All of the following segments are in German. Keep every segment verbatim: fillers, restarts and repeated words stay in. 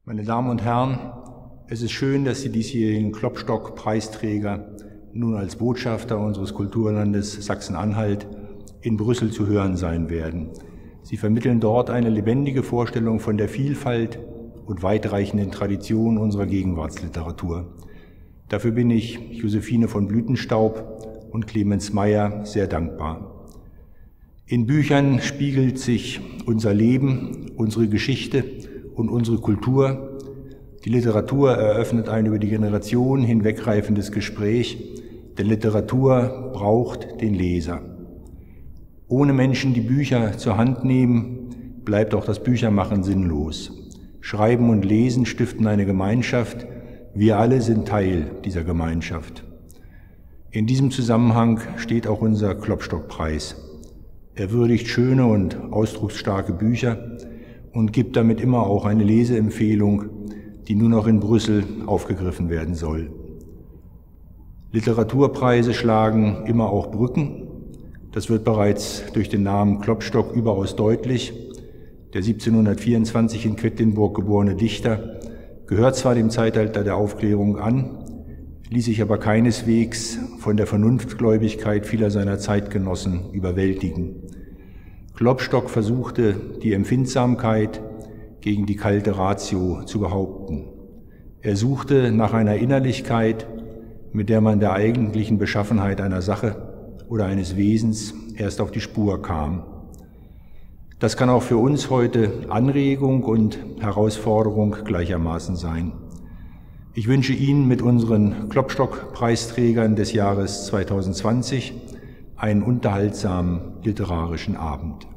Meine Damen und Herren, es ist schön, dass die diesjährigen Klopstock-Preisträger nun als Botschafter unseres Kulturlandes Sachsen-Anhalt in Brüssel zu hören sein werden. Sie vermitteln dort eine lebendige Vorstellung von der Vielfalt und weitreichenden Tradition unserer Gegenwartsliteratur. Dafür bin ich Josephine von Blütenstaub und Clemens Meyer sehr dankbar. In Büchern spiegelt sich unser Leben, unsere Geschichte und unsere Kultur. Die Literatur eröffnet ein über die Generation hinwegreifendes Gespräch, denn Literatur braucht den Leser. Ohne Menschen, die Bücher zur Hand nehmen, bleibt auch das Büchermachen sinnlos. Schreiben und Lesen stiften eine Gemeinschaft. Wir alle sind Teil dieser Gemeinschaft. In diesem Zusammenhang steht auch unser Klopstock-Preis. Er würdigt schöne und ausdrucksstarke Bücher und gibt damit immer auch eine Leseempfehlung, die nun auch in Brüssel aufgegriffen werden soll. Literaturpreise schlagen immer auch Brücken. Das wird bereits durch den Namen Klopstock überaus deutlich. Der siebzehnhundertvierundzwanzig in Quedlinburg geborene Dichter gehört zwar dem Zeitalter der Aufklärung an, ließ sich aber keineswegs von der Vernunftgläubigkeit vieler seiner Zeitgenossen überwältigen. Klopstock versuchte, die Empfindsamkeit gegen die kalte Ratio zu behaupten. Er suchte nach einer Innerlichkeit, mit der man der eigentlichen Beschaffenheit einer Sache oder eines Wesens erst auf die Spur kam. Das kann auch für uns heute Anregung und Herausforderung gleichermaßen sein. Ich wünsche Ihnen mit unseren Klopstock-Preisträgern des Jahres zweitausendzwanzig einen unterhaltsamen literarischen Abend.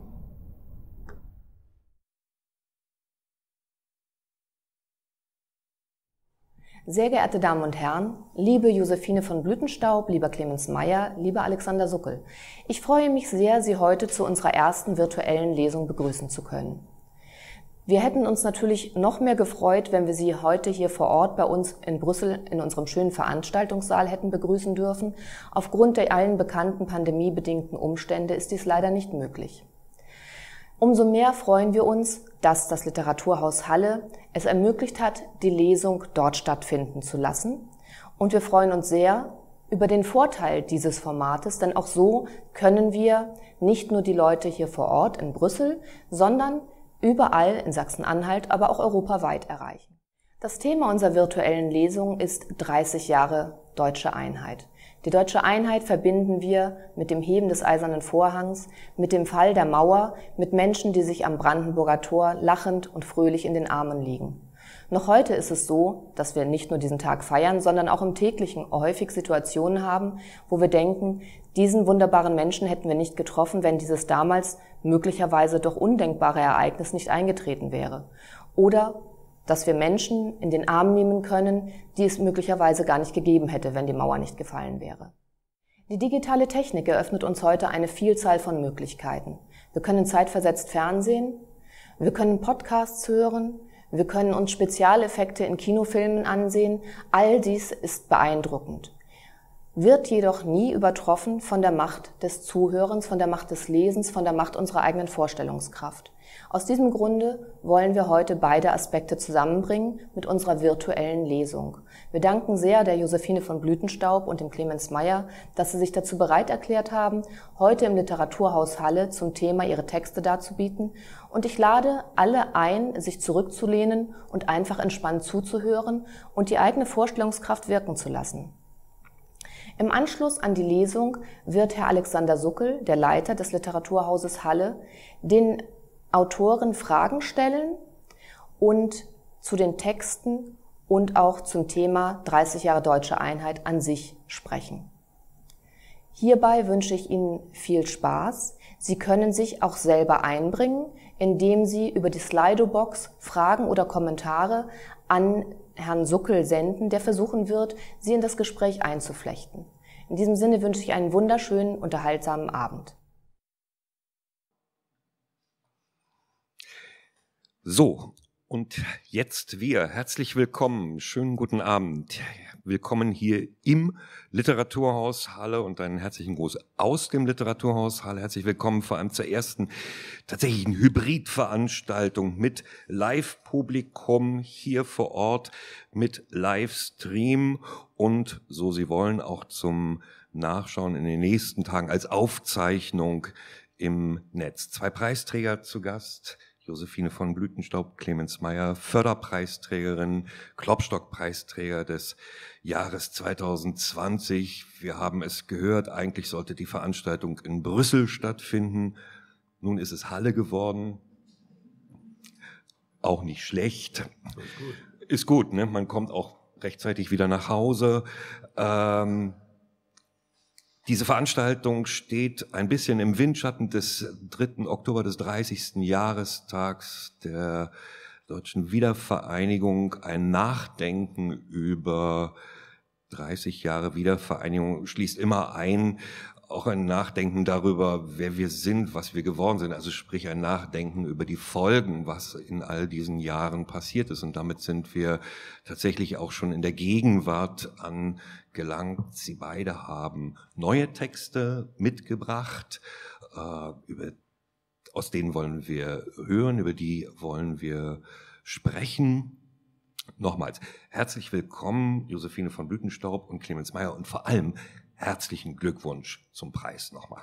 Sehr geehrte Damen und Herren, liebe Josephine von Blütenstaub, lieber Clemens Meyer, lieber Alexander Suckel, ich freue mich sehr, Sie heute zu unserer ersten virtuellen Lesung begrüßen zu können. Wir hätten uns natürlich noch mehr gefreut, wenn wir Sie heute hier vor Ort bei uns in Brüssel in unserem schönen Veranstaltungssaal hätten begrüßen dürfen. Aufgrund der allen bekannten pandemiebedingten Umstände ist dies leider nicht möglich. Umso mehr freuen wir uns, dass das Literaturhaus Halle es ermöglicht hat, die Lesung dort stattfinden zu lassen. Und wir freuen uns sehr über den Vorteil dieses Formates, denn auch so können wir nicht nur die Leute hier vor Ort in Brüssel, sondern überall in Sachsen-Anhalt, aber auch europaweit erreichen. Das Thema unserer virtuellen Lesung ist dreißig Jahre Deutsche Einheit. Die Deutsche Einheit verbinden wir mit dem Heben des Eisernen Vorhangs, mit dem Fall der Mauer, mit Menschen, die sich am Brandenburger Tor lachend und fröhlich in den Armen liegen. Noch heute ist es so, dass wir nicht nur diesen Tag feiern, sondern auch im täglichen häufig Situationen haben, wo wir denken, diesen wunderbaren Menschen hätten wir nicht getroffen, wenn dieses damals möglicherweise doch undenkbare Ereignis nicht eingetreten wäre. Oder dass wir Menschen in den Arm nehmen können, die es möglicherweise gar nicht gegeben hätte, wenn die Mauer nicht gefallen wäre. Die digitale Technik eröffnet uns heute eine Vielzahl von Möglichkeiten. Wir können zeitversetzt Fernsehen, wir können Podcasts hören, wir können uns Spezialeffekte in Kinofilmen ansehen. All dies ist beeindruckend, wird jedoch nie übertroffen von der Macht des Zuhörens, von der Macht des Lesens, von der Macht unserer eigenen Vorstellungskraft. Aus diesem Grunde wollen wir heute beide Aspekte zusammenbringen mit unserer virtuellen Lesung. Wir danken sehr der Josephine von Blütenstaub und dem Clemens Meyer, dass sie sich dazu bereit erklärt haben, heute im Literaturhaus Halle zum Thema ihre Texte darzubieten. Und ich lade alle ein, sich zurückzulehnen und einfach entspannt zuzuhören und die eigene Vorstellungskraft wirken zu lassen. Im Anschluss an die Lesung wird Herr Alexander Suckel, der Leiter des Literaturhauses Halle, den Autoren Fragen stellen und zu den Texten und auch zum Thema dreißig Jahre Deutsche Einheit an sich sprechen. Hierbei wünsche ich Ihnen viel Spaß. Sie können sich auch selber einbringen, indem Sie über die Slido-Box Fragen oder Kommentare an Herrn Suckel senden, der versuchen wird, Sie in das Gespräch einzuflechten. In diesem Sinne wünsche ich einen wunderschönen, unterhaltsamen Abend. So, Und jetzt wir. Herzlich willkommen. Schönen guten Abend. Willkommen hier im Literaturhaus Halle und einen herzlichen Gruß aus dem Literaturhaus Halle. Herzlich willkommen vor allem zur ersten tatsächlichen Hybridveranstaltung mit Live-Publikum hier vor Ort, mit Livestream und, so Sie wollen, auch zum Nachschauen in den nächsten Tagen als Aufzeichnung im Netz. Zwei Preisträger zu Gast. Josephine von Blütenstaub, Clemens Meyer, Förderpreisträgerin, Klopstock-Preisträger des Jahres zweitausendzwanzig. Wir haben es gehört, eigentlich sollte die Veranstaltung in Brüssel stattfinden. Nun ist es Halle geworden. Auch nicht schlecht. Ist gut, ist gut, ne? Man kommt auch rechtzeitig wieder nach Hause. Ähm, Diese Veranstaltung steht ein bisschen im Windschatten des dritten Oktober, des dreißigsten Jahrestags der Deutschen Wiedervereinigung. Ein Nachdenken über dreißig Jahre Wiedervereinigung schließt immer ein, auch ein Nachdenken darüber, wer wir sind, was wir geworden sind. Also sprich ein Nachdenken über die Folgen, was in all diesen Jahren passiert ist. Und damit sind wir tatsächlich auch schon in der Gegenwart angelangt. Sie beide haben neue Texte mitgebracht, äh, über, aus denen wollen wir hören, über die wollen wir sprechen. Nochmals, herzlich willkommen, Josephine von Blütenstaub und Clemens Meyer, und vor allem herzlichen Glückwunsch zum Preis nochmal.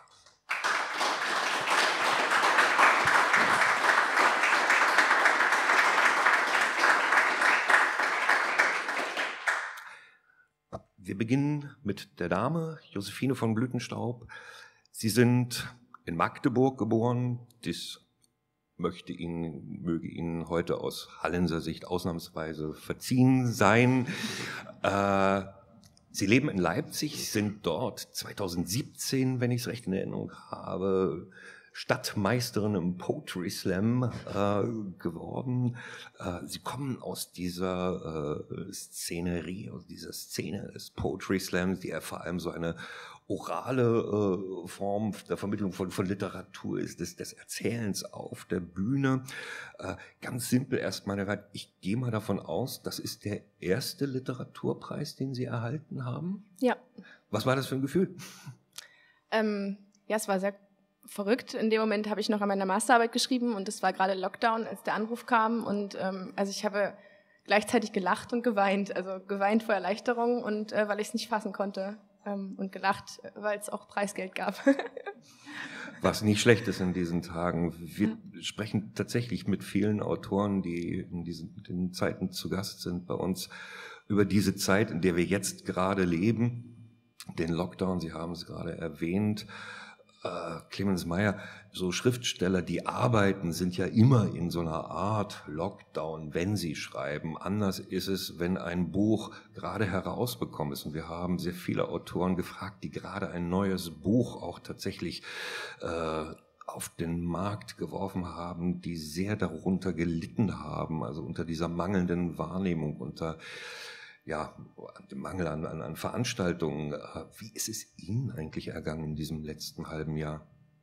Wir beginnen mit der Dame, Josephine von Blütenstaub. Sie sind in Magdeburg geboren. Das möchte Ihnen, möge Ihnen heute aus Hallenser Sicht ausnahmsweise verziehen sein. Äh, Sie leben in Leipzig, sind dort zweitausendsiebzehn, wenn ich es recht in Erinnerung habe, Stadtmeisterin im Poetry Slam äh, geworden. Äh, Sie kommen aus dieser äh, Szenerie, aus dieser Szene des Poetry Slams, die ja vor allem so eine orale äh, Form der Vermittlung von, von Literatur ist, des, des Erzählens auf der Bühne. Äh, ganz simpel erstmal, ich gehe mal davon aus, das ist der erste Literaturpreis, den Sie erhalten haben? Ja. Was war das für ein Gefühl? Ähm, ja, es war sehr verrückt. In dem Moment habe ich noch an meiner Masterarbeit geschrieben und es war gerade Lockdown, als der Anruf kam. Und ähm, also ich habe gleichzeitig gelacht und geweint. Also geweint vor Erleichterung und äh, weil ich es nicht fassen konnte. Und gelacht, weil es auch Preisgeld gab. Was nicht schlecht ist in diesen Tagen. Wir ja. sprechen tatsächlich mit vielen Autoren, die in diesen in den Zeiten zu Gast sind bei uns, über diese Zeit, in der wir jetzt gerade leben. Den Lockdown, Sie haben es gerade erwähnt. Äh, Clemens Meyer, so Schriftsteller, die arbeiten, sind ja immer in so einer Art Lockdown, wenn sie schreiben. Anders ist es, wenn ein Buch gerade herausbekommen ist. Und wir haben sehr viele Autoren gefragt, die gerade ein neues Buch auch tatsächlich äh, auf den Markt geworfen haben, die sehr darunter gelitten haben, also unter dieser mangelnden Wahrnehmung, unter ja, dem Mangel an, an, an Veranstaltungen. Wie ist es Ihnen eigentlich ergangen in diesem letzten halben Jahr?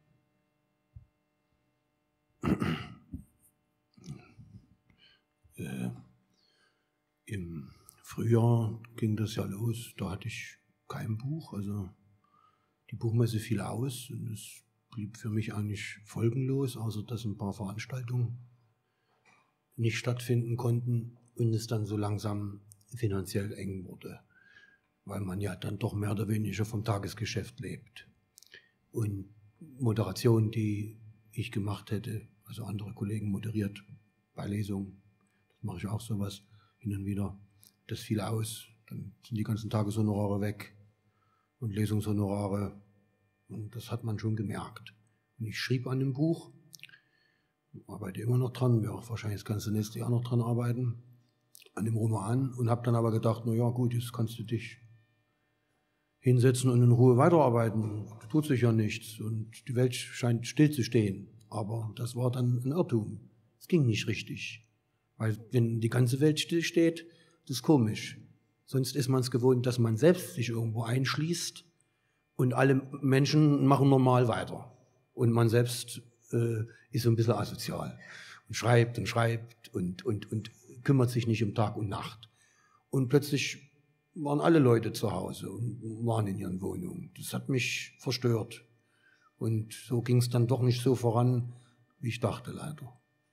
Äh, Im Frühjahr ging das ja los, da hatte ich kein Buch, also die Buchmesse fiel aus und es blieb für mich eigentlich folgenlos, außer dass ein paar Veranstaltungen nicht stattfinden konnten und es dann so langsam finanziell eng wurde, weil man ja dann doch mehr oder weniger vom Tagesgeschäft lebt. Und Moderation, die ich gemacht hätte, also andere Kollegen moderiert bei Lesungen, das mache ich auch sowas hin und wieder, das fiel aus, dann sind die ganzen Tageshonorare weg und Lesungshonorare und das hat man schon gemerkt. Und ich schrieb an dem Buch, arbeite immer noch dran, werde auch wahrscheinlich das ganze nächste Jahr noch dran arbeiten, an dem Roman, und habe dann aber gedacht, na ja gut, jetzt kannst du dich hinsetzen und in Ruhe weiterarbeiten. Da tut sich ja nichts und die Welt scheint still zu stehen. Aber das war dann ein Irrtum. Es ging nicht richtig. Weil wenn die ganze Welt still steht, das ist komisch. Sonst ist man es gewohnt, dass man selbst sich irgendwo einschließt und alle Menschen machen normal weiter. Und man selbst äh, ist so ein bisschen asozial. und schreibt und schreibt und, und, und kümmert sich nicht um Tag und Nacht. Und plötzlich waren alle Leute zu Hause und waren in ihren Wohnungen. Das hat mich verstört. Und so ging es dann doch nicht so voran, wie ich dachte, leider.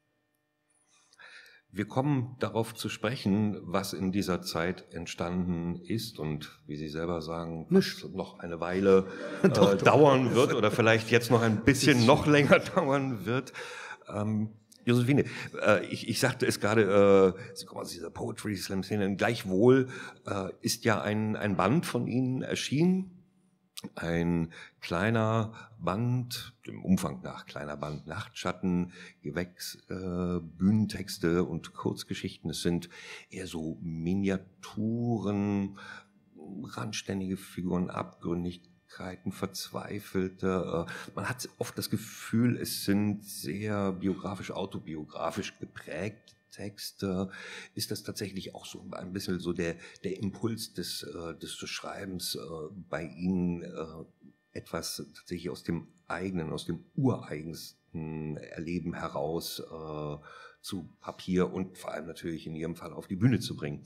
Wir kommen darauf zu sprechen, was in dieser Zeit entstanden ist und, wie Sie selber sagen, was noch eine Weile äh, doch, doch. dauern wird oder vielleicht jetzt noch ein bisschen noch länger dauern wird. Ähm, Josephine, äh, ich, ich sagte es gerade, äh, Sie kommen aus dieser Poetry Slam Szene, gleichwohl äh, ist ja ein, ein Band von Ihnen erschienen. Ein kleiner Band, dem Umfang nach kleiner Band, Nachtschatten, Gewächs, äh, Bühnentexte und Kurzgeschichten. Es sind eher so Miniaturen, randständige Figuren, Abgründigkeiten, Verzweifelte. Äh, man hat oft das Gefühl, es sind sehr biografisch, autobiografisch geprägt. Texte. Ist das tatsächlich auch so ein bisschen so der, der Impuls des, äh, des, des Schreibens äh, bei Ihnen, äh, etwas tatsächlich aus dem eigenen, aus dem ureigensten Erleben heraus äh, zu Papier und vor allem natürlich in Ihrem Fall auf die Bühne zu bringen?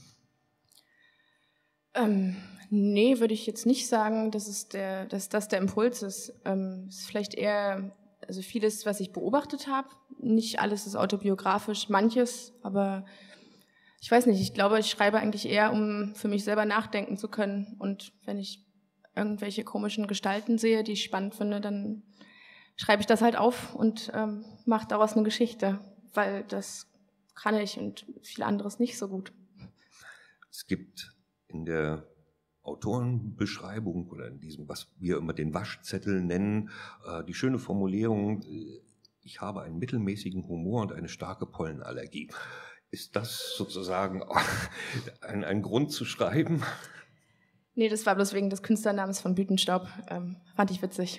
Ähm, nee, würde ich jetzt nicht sagen, dass, es der, dass das der Impuls ist. Ähm, es ist vielleicht eher... Also vieles, was ich beobachtet habe, nicht alles ist autobiografisch, manches, aber ich weiß nicht, ich glaube, ich schreibe eigentlich eher, um für mich selber nachdenken zu können. Und wenn ich irgendwelche komischen Gestalten sehe, die ich spannend finde, dann schreibe ich das halt auf und ähm, mache daraus eine Geschichte, weil das kann ich und viel anderes nicht so gut. Es gibt in der Autorenbeschreibung oder in diesem, was wir immer den Waschzettel nennen, äh, die schöne Formulierung, äh, ich habe einen mittelmäßigen Humor und eine starke Pollenallergie. Ist das sozusagen ein, ein Grund zu schreiben? Nee, das war bloß wegen des Künstlernamens von Blütenstaub. Ähm, fand ich witzig.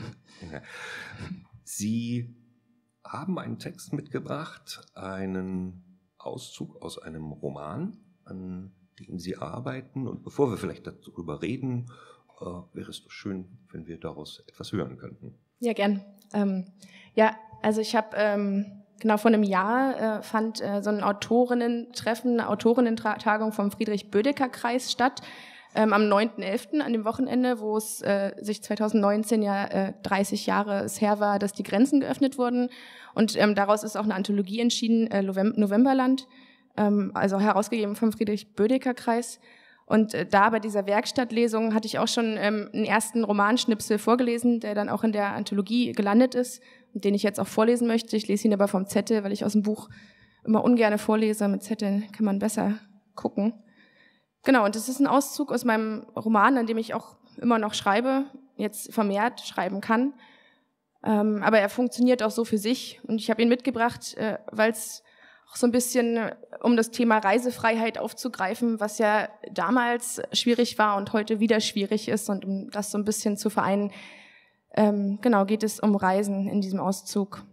Sie haben einen Text mitgebracht, einen Auszug aus einem Roman, an den Sie arbeiten. Und bevor wir vielleicht darüber reden, äh, wäre es doch schön, wenn wir daraus etwas hören könnten. Ja, gern. Ähm, ja, also ich habe ähm, genau vor einem Jahr äh, fand äh, so ein Autorinnen-Treffen, eine Autorinnen-Tagung vom Friedrich-Bödecker-Kreis statt, ähm, am neunten elften an dem Wochenende, wo es äh, sich zwanzig neunzehn ja äh, dreißig Jahre es her war, dass die Grenzen geöffnet wurden. Und ähm, daraus ist auch eine Anthologie entschieden, äh, Novemberland, also herausgegeben vom Friedrich-Bödecker-Kreis. Und äh, da bei dieser Werkstattlesung hatte ich auch schon ähm, einen ersten Romanschnipsel vorgelesen, der dann auch in der Anthologie gelandet ist und den ich jetzt auch vorlesen möchte. Ich lese ihn aber vom Zettel, weil ich aus dem Buch immer ungerne vorlese. Mit Zetteln kann man besser gucken. Genau, und das ist ein Auszug aus meinem Roman, an dem ich auch immer noch schreibe, jetzt vermehrt schreiben kann. Ähm, aber er funktioniert auch so für sich. Und ich habe ihn mitgebracht, äh, weil es so ein bisschen, um das Thema Reisefreiheit aufzugreifen, was ja damals schwierig war und heute wieder schwierig ist, und um das so ein bisschen zu vereinen, ähm, genau, geht es um Reisen in diesem Auszug.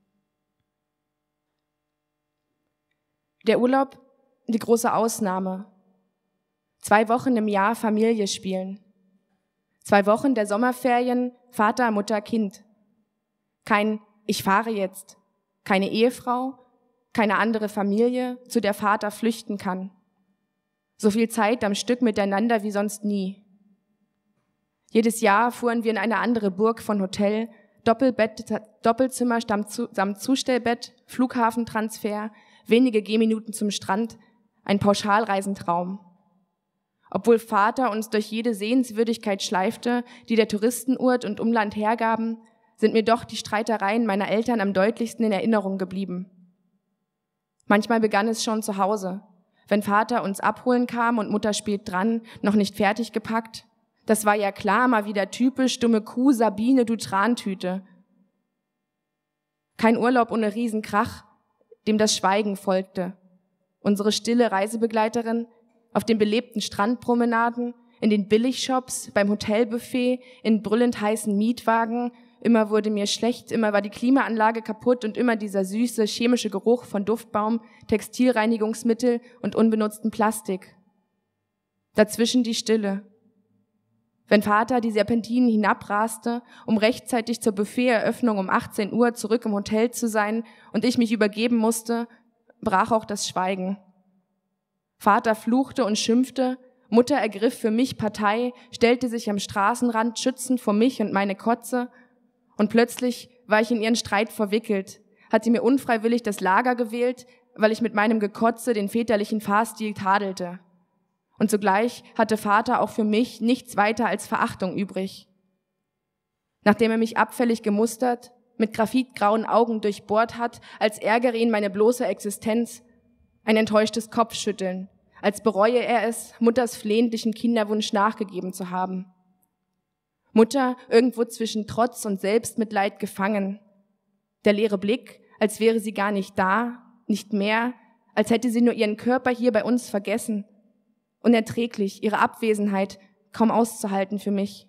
Der Urlaub, die große Ausnahme. Zwei Wochen im Jahr Familie spielen. Zwei Wochen der Sommerferien, Vater, Mutter, Kind. Kein Ich fahre jetzt. Keine Ehefrau, keine andere Familie, zu der Vater flüchten kann. So viel Zeit am Stück miteinander wie sonst nie. Jedes Jahr fuhren wir in eine andere Burg von Hotel, Doppelbett, Doppelzimmer samt Zustellbett, Flughafentransfer, wenige Gehminuten zum Strand, ein Pauschalreisentraum. Obwohl Vater uns durch jede Sehenswürdigkeit schleifte, die der Touristenurt und Umland hergaben, sind mir doch die Streitereien meiner Eltern am deutlichsten in Erinnerung geblieben. Manchmal begann es schon zu Hause, wenn Vater uns abholen kam und Mutter spät dran, noch nicht fertig gepackt. Das war ja klar, mal wieder typisch, dumme Kuh, Sabine, du Trantüte. Kein Urlaub ohne Riesenkrach, dem das Schweigen folgte. Unsere stille Reisebegleiterin auf den belebten Strandpromenaden, in den Billigshops, beim Hotelbuffet, in brüllend heißen Mietwagen. Immer wurde mir schlecht, immer war die Klimaanlage kaputt und immer dieser süße chemische Geruch von Duftbaum, Textilreinigungsmittel und unbenutztem Plastik. Dazwischen die Stille. Wenn Vater die Serpentinen hinabraste, um rechtzeitig zur Buffeteröffnung um achtzehn Uhr zurück im Hotel zu sein und ich mich übergeben musste, brach auch das Schweigen. Vater fluchte und schimpfte, Mutter ergriff für mich Partei, stellte sich am Straßenrand schützend vor mich und meine Kotze, und plötzlich war ich in ihren Streit verwickelt, hatte mir unfreiwillig das Lager gewählt, weil ich mit meinem Gekotze den väterlichen Fahrstil tadelte. Und zugleich hatte Vater auch für mich nichts weiter als Verachtung übrig. Nachdem er mich abfällig gemustert, mit graphitgrauen Augen durchbohrt hat, als ärgere ihn meine bloße Existenz, ein enttäuschtes Kopfschütteln, als bereue er es, Mutters flehentlichen Kinderwunsch nachgegeben zu haben. Mutter irgendwo zwischen Trotz und Selbstmitleid gefangen. Der leere Blick, als wäre sie gar nicht da, nicht mehr, als hätte sie nur ihren Körper hier bei uns vergessen. Unerträglich, ihre Abwesenheit, kaum auszuhalten für mich.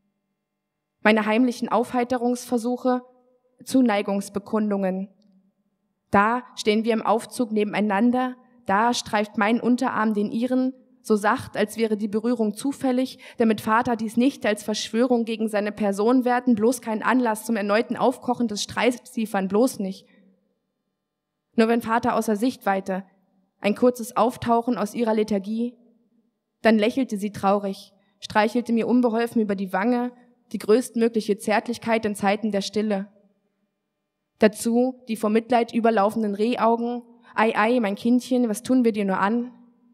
Meine heimlichen Aufheiterungsversuche, Zuneigungsbekundungen. Da stehen wir im Aufzug nebeneinander, da streift mein Unterarm den ihren, so sacht, als wäre die Berührung zufällig, damit Vater dies nicht als Verschwörung gegen seine Person werten, bloß keinen Anlass zum erneuten Aufkochen des Streits liefern, bloß nicht. Nur wenn Vater außer Sichtweite, ein kurzes Auftauchen aus ihrer Lethargie, dann lächelte sie traurig, streichelte mir unbeholfen über die Wange, die größtmögliche Zärtlichkeit in Zeiten der Stille. Dazu die vor Mitleid überlaufenden Rehaugen, ei, ei, mein Kindchen, was tun wir dir nur an?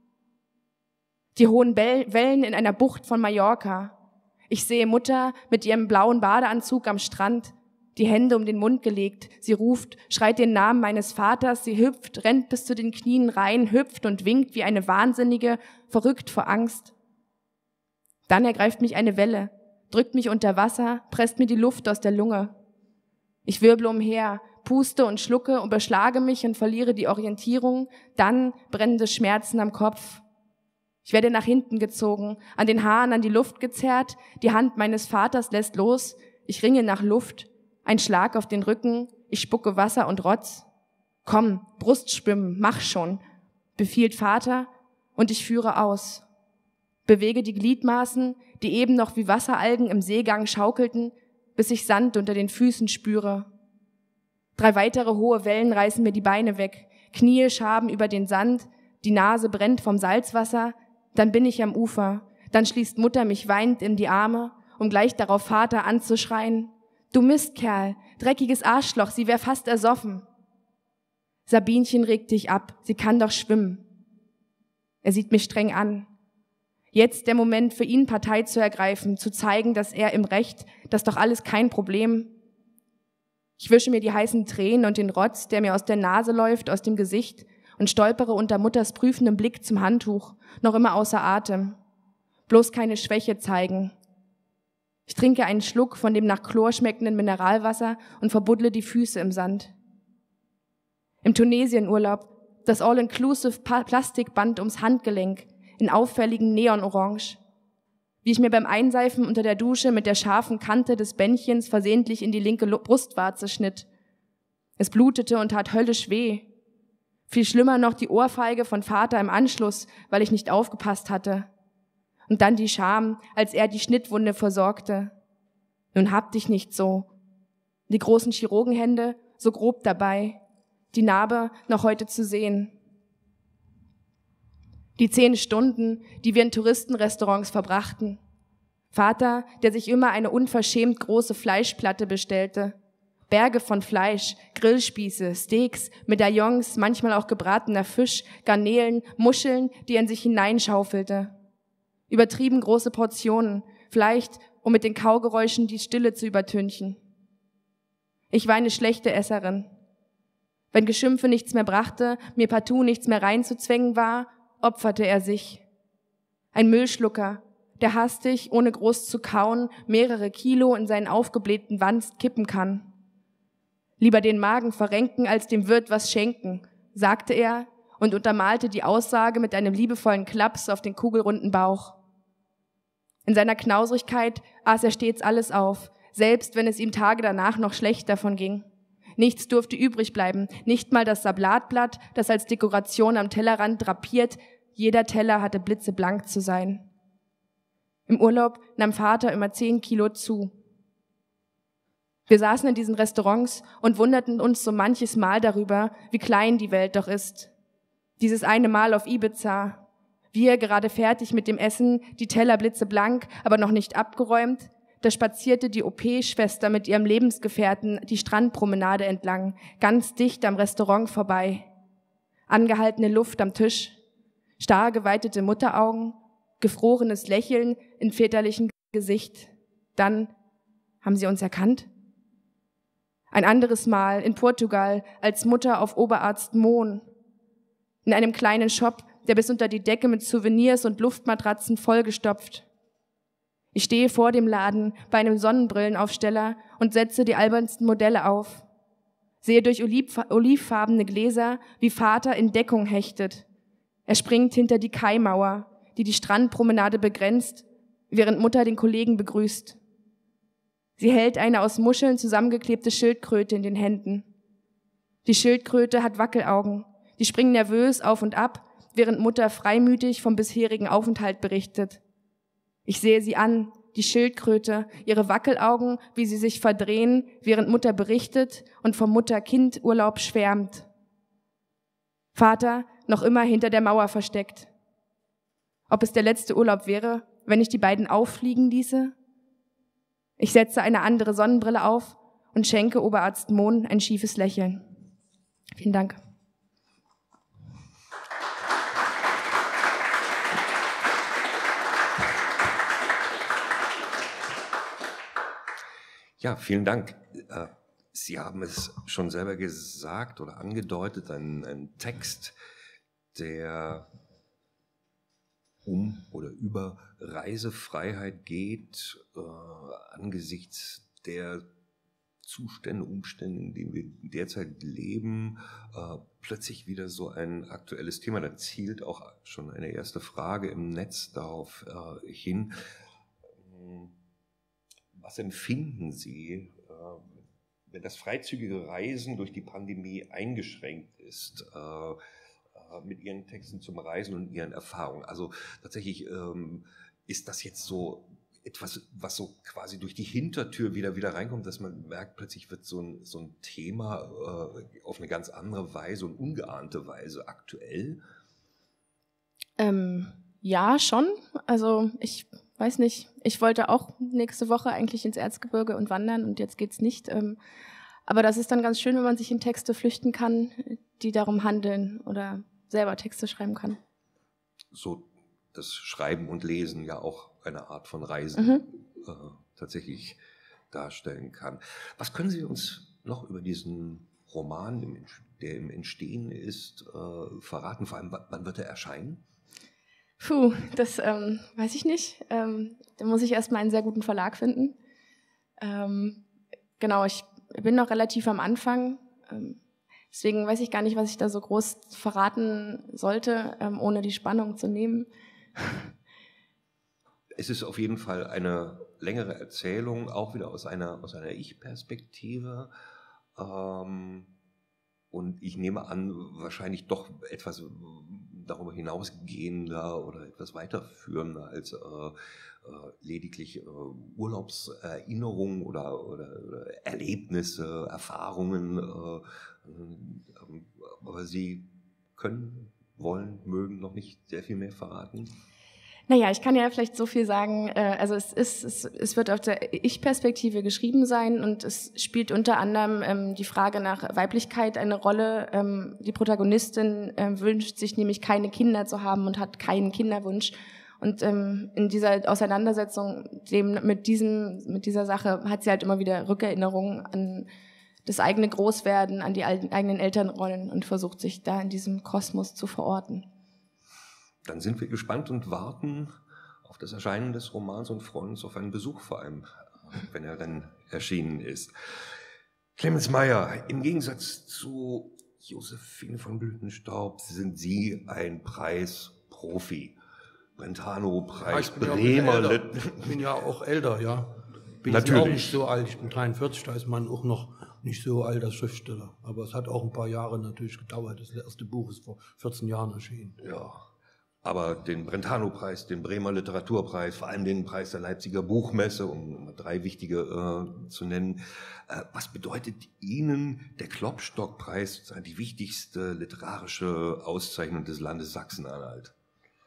Die hohen Wellen in einer Bucht von Mallorca. Ich sehe Mutter mit ihrem blauen Badeanzug am Strand, die Hände um den Mund gelegt. Sie ruft, schreit den Namen meines Vaters, sie hüpft, rennt bis zu den Knien rein, hüpft und winkt wie eine Wahnsinnige, verrückt vor Angst. Dann ergreift mich eine Welle, drückt mich unter Wasser, presst mir die Luft aus der Lunge. Ich wirble umher, puste und schlucke und beschlage mich und verliere die Orientierung, dann brennende Schmerzen am Kopf. Ich werde nach hinten gezogen, an den Haaren an die Luft gezerrt, die Hand meines Vaters lässt los, ich ringe nach Luft, ein Schlag auf den Rücken, ich spucke Wasser und Rotz. Komm, Brustschwimmen, mach schon, befiehlt Vater, und ich führe aus. Bewege die Gliedmaßen, die eben noch wie Wasseralgen im Seegang schaukelten, bis ich Sand unter den Füßen spüre. Drei weitere hohe Wellen reißen mir die Beine weg, Knie schaben über den Sand, die Nase brennt vom Salzwasser, dann bin ich am Ufer, dann schließt Mutter mich weinend in die Arme, um gleich darauf Vater anzuschreien. Du Mistkerl, dreckiges Arschloch, sie wär fast ersoffen. Sabinchen regt dich ab, sie kann doch schwimmen. Er sieht mich streng an. Jetzt der Moment für ihn Partei zu ergreifen, zu zeigen, dass er im Recht, das doch alles kein Problem. Ich wische mir die heißen Tränen und den Rotz, der mir aus der Nase läuft, aus dem Gesicht und stolpere unter Mutters prüfendem Blick zum Handtuch, noch immer außer Atem. Bloß keine Schwäche zeigen. Ich trinke einen Schluck von dem nach Chlor schmeckenden Mineralwasser und verbuddle die Füße im Sand. Im Tunesienurlaub das All-Inclusive Plastikband ums Handgelenk in auffälligem Neonorange. Wie ich mir beim Einseifen unter der Dusche mit der scharfen Kante des Bändchens versehentlich in die linke Brustwarze schnitt. Es blutete und tat höllisch weh. Viel schlimmer noch die Ohrfeige von Vater im Anschluss, weil ich nicht aufgepasst hatte. Und dann die Scham, als er die Schnittwunde versorgte. Nun hab dich nicht so. Die großen Chirurgenhände, so grob dabei. Die Narbe noch heute zu sehen. Die zehn Stunden, die wir in Touristenrestaurants verbrachten. Vater, der sich immer eine unverschämt große Fleischplatte bestellte. Berge von Fleisch, Grillspieße, Steaks, Medaillons, manchmal auch gebratener Fisch, Garnelen, Muscheln, die er in sich hineinschaufelte. Übertrieben große Portionen, vielleicht um mit den Kaugeräuschen die Stille zu übertünchen. Ich war eine schlechte Esserin. Wenn Geschimpfe nichts mehr brachte, mir partout nichts mehr reinzuzwängen war, opferte er sich. Ein Müllschlucker, der hastig, ohne groß zu kauen, mehrere Kilo in seinen aufgeblähten Wanst kippen kann. Lieber den Magen verrenken, als dem Wirt was schenken, sagte er und untermalte die Aussage mit einem liebevollen Klaps auf den kugelrunden Bauch. In seiner Knauserigkeit aß er stets alles auf, selbst wenn es ihm Tage danach noch schlecht davon ging. Nichts durfte übrig bleiben, nicht mal das Sablatblatt, das als Dekoration am Tellerrand drapiert, jeder Teller hatte blitzeblank zu sein. Im Urlaub nahm Vater immer zehn Kilo zu. Wir saßen in diesen Restaurants und wunderten uns so manches Mal darüber, wie klein die Welt doch ist. Dieses eine Mal auf Ibiza, wir gerade fertig mit dem Essen, die Teller blitzeblank, aber noch nicht abgeräumt, da spazierte die O P-Schwester mit ihrem Lebensgefährten die Strandpromenade entlang, ganz dicht am Restaurant vorbei. Angehaltene Luft am Tisch, starr geweitete Mutteraugen, gefrorenes Lächeln in väterlichem Gesicht. Dann haben sie uns erkannt. Ein anderes Mal in Portugal als Mutter auf Oberarzt Mohn. In einem kleinen Shop, der bis unter die Decke mit Souvenirs und Luftmatratzen vollgestopft. Ich stehe vor dem Laden bei einem Sonnenbrillenaufsteller und setze die albernsten Modelle auf. Sehe durch olivfarbene Gläser, wie Vater in Deckung hechtet. Er springt hinter die Kaimauer, die die Strandpromenade begrenzt, während Mutter den Kollegen begrüßt. Sie hält eine aus Muscheln zusammengeklebte Schildkröte in den Händen. Die Schildkröte hat Wackelaugen, die springen nervös auf und ab, während Mutter freimütig vom bisherigen Aufenthalt berichtet. Ich sehe sie an, die Schildkröte, ihre Wackelaugen, wie sie sich verdrehen, während Mutter berichtet und vom Mutter-Kind-Urlaub schwärmt. Vater noch immer hinter der Mauer versteckt. Ob es der letzte Urlaub wäre, wenn ich die beiden auffliegen ließe? Ich setze eine andere Sonnenbrille auf und schenke Oberarzt Mohn ein schiefes Lächeln. Vielen Dank. Ja, vielen Dank. Sie haben es schon selber gesagt oder angedeutet, ein, ein Text, der um oder über Reisefreiheit geht, äh, angesichts der Zustände, Umstände, in denen wir derzeit leben, äh, plötzlich wieder so ein aktuelles Thema. Da zielt auch schon eine erste Frage im Netz darauf äh, hin. Was empfinden Sie, äh, wenn das freizügige Reisen durch die Pandemie eingeschränkt ist, äh, äh, mit Ihren Texten zum Reisen und Ihren Erfahrungen? Also tatsächlich ähm, ist das jetzt so etwas, was so quasi durch die Hintertür wieder wieder reinkommt, dass man merkt, plötzlich wird so ein, so ein Thema äh, auf eine ganz andere Weise und ungeahnte Weise aktuell? Ähm, ja, schon. Also ich weiß nicht, ich wollte auch nächste Woche eigentlich ins Erzgebirge und wandern und jetzt geht's nicht. Ähm, aber das ist dann ganz schön, wenn man sich in Texte flüchten kann, die darum handeln oder selber Texte schreiben kann. So das Schreiben und Lesen ja auch eine Art von Reisen Mhm. äh, tatsächlich darstellen kann. Was können Sie uns noch über diesen Roman, der im Entstehen ist, äh, verraten? Vor allem, wann wird er erscheinen? Puh, das ähm, weiß ich nicht. Ähm, da muss ich erstmal einen sehr guten Verlag finden. Ähm, genau, ich bin noch relativ am Anfang. Ähm, deswegen weiß ich gar nicht, was ich da so groß verraten sollte, ähm, ohne die Spannung zu nehmen. Es ist auf jeden Fall eine längere Erzählung, auch wieder aus einer, aus einer Ich-Perspektive. Ähm, und ich nehme an, wahrscheinlich doch etwas darüber hinausgehender oder etwas weiterführender als äh, äh, lediglich äh, Urlaubserinnerungen oder, oder, oder Erlebnisse, Erfahrungen. Äh, äh, aber Sie können, wollen, mögen noch nicht sehr viel mehr verraten. Naja, ich kann ja vielleicht so viel sagen, äh, also es ist, es, es wird auf der Ich-Perspektive geschrieben sein und es spielt unter anderem ähm, die Frage nach Weiblichkeit eine Rolle. Ähm, die Protagonistin ähm, wünscht sich nämlich keine Kinder zu haben und hat keinen Kinderwunsch. Und ähm, in dieser Auseinandersetzung dem, mit, diesem, mit dieser Sache hat sie halt immer wieder Rückerinnerungen an das eigene Großwerden, an die eigenen Elternrollen und versucht sich da in diesem Kosmos zu verorten. Dann sind wir gespannt und warten auf das Erscheinen des Romans und freuen uns auf einen Besuch, vor allem, wenn er dann erschienen ist. Clemens Mayer, im Gegensatz zu Josephine von Blütenstaub sind Sie ein Preisprofi. Brentano-Preis, ja, Bremer. Ich bin, ich bin ja auch älter, ja. Bin Natürlich. auch nicht so alt, ich bin dreiundvierzig, da ist man auch noch nicht so alt als Schriftsteller. Aber es hat auch ein paar Jahre natürlich gedauert. Das erste Buch ist vor vierzehn Jahren erschienen. Ja. aber den Brentano-Preis, den Bremer Literaturpreis, vor allem den Preis der Leipziger Buchmesse, um drei wichtige äh, zu nennen. Äh, was bedeutet Ihnen der Klopstock-Preis, die wichtigste literarische Auszeichnung des Landes Sachsen-Anhalt?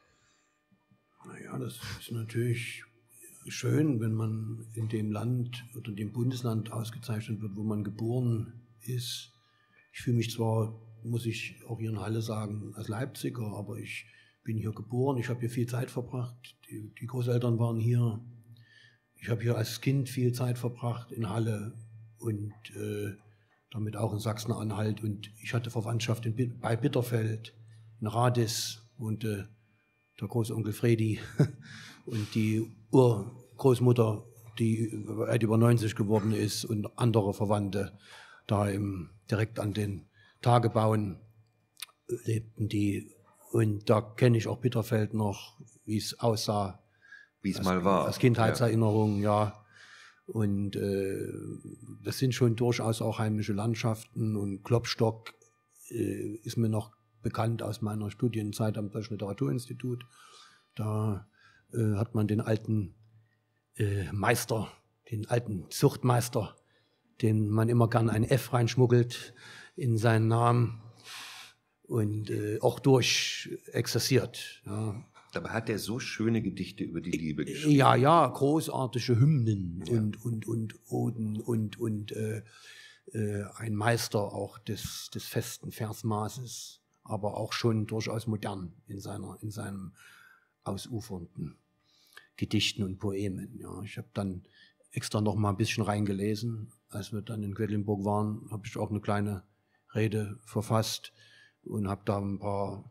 Naja, das ist natürlich schön, wenn man in dem Land oder dem Bundesland ausgezeichnet wird, wo man geboren ist. Ich fühle mich zwar, muss ich auch hier in Halle sagen, als Leipziger, aber ich bin hier geboren, ich habe hier viel Zeit verbracht, die, die Großeltern waren hier. Ich habe hier als Kind viel Zeit verbracht in Halle und äh, damit auch in Sachsen-Anhalt. Und ich hatte Verwandtschaft in, bei Bitterfeld, in Radis wohnte der Großonkel Fredi und die Urgroßmutter, die weit über neunzig geworden ist, und andere Verwandte da im, direkt an den Tagebauen lebten die. Und da kenne ich auch Bitterfeld noch, wie es aussah. Wie es mal war. Als Kindheitserinnerung, ja. ja. Und äh, das sind schon durchaus auch heimische Landschaften. Und Klopstock äh, ist mir noch bekannt aus meiner Studienzeit am Deutschen Literaturinstitut. Da äh, hat man den alten äh, Meister, den alten Zuchtmeister, den man immer gern ein F reinschmuggelt in seinen Namen, und äh, auch durch exerziert. Ja. Dabei hat er so schöne Gedichte über die Liebe geschrieben. Ja, ja, großartige Hymnen ja. und, und, und Oden und, und äh, äh, ein Meister auch des, des festen Versmaßes, aber auch schon durchaus modern in, seiner, in seinem ausufernden Gedichten und Poemen. Ja. Ich habe dann extra noch mal ein bisschen reingelesen. Als wir dann in Quedlinburg waren, habe ich auch eine kleine Rede verfasst und habe da ein paar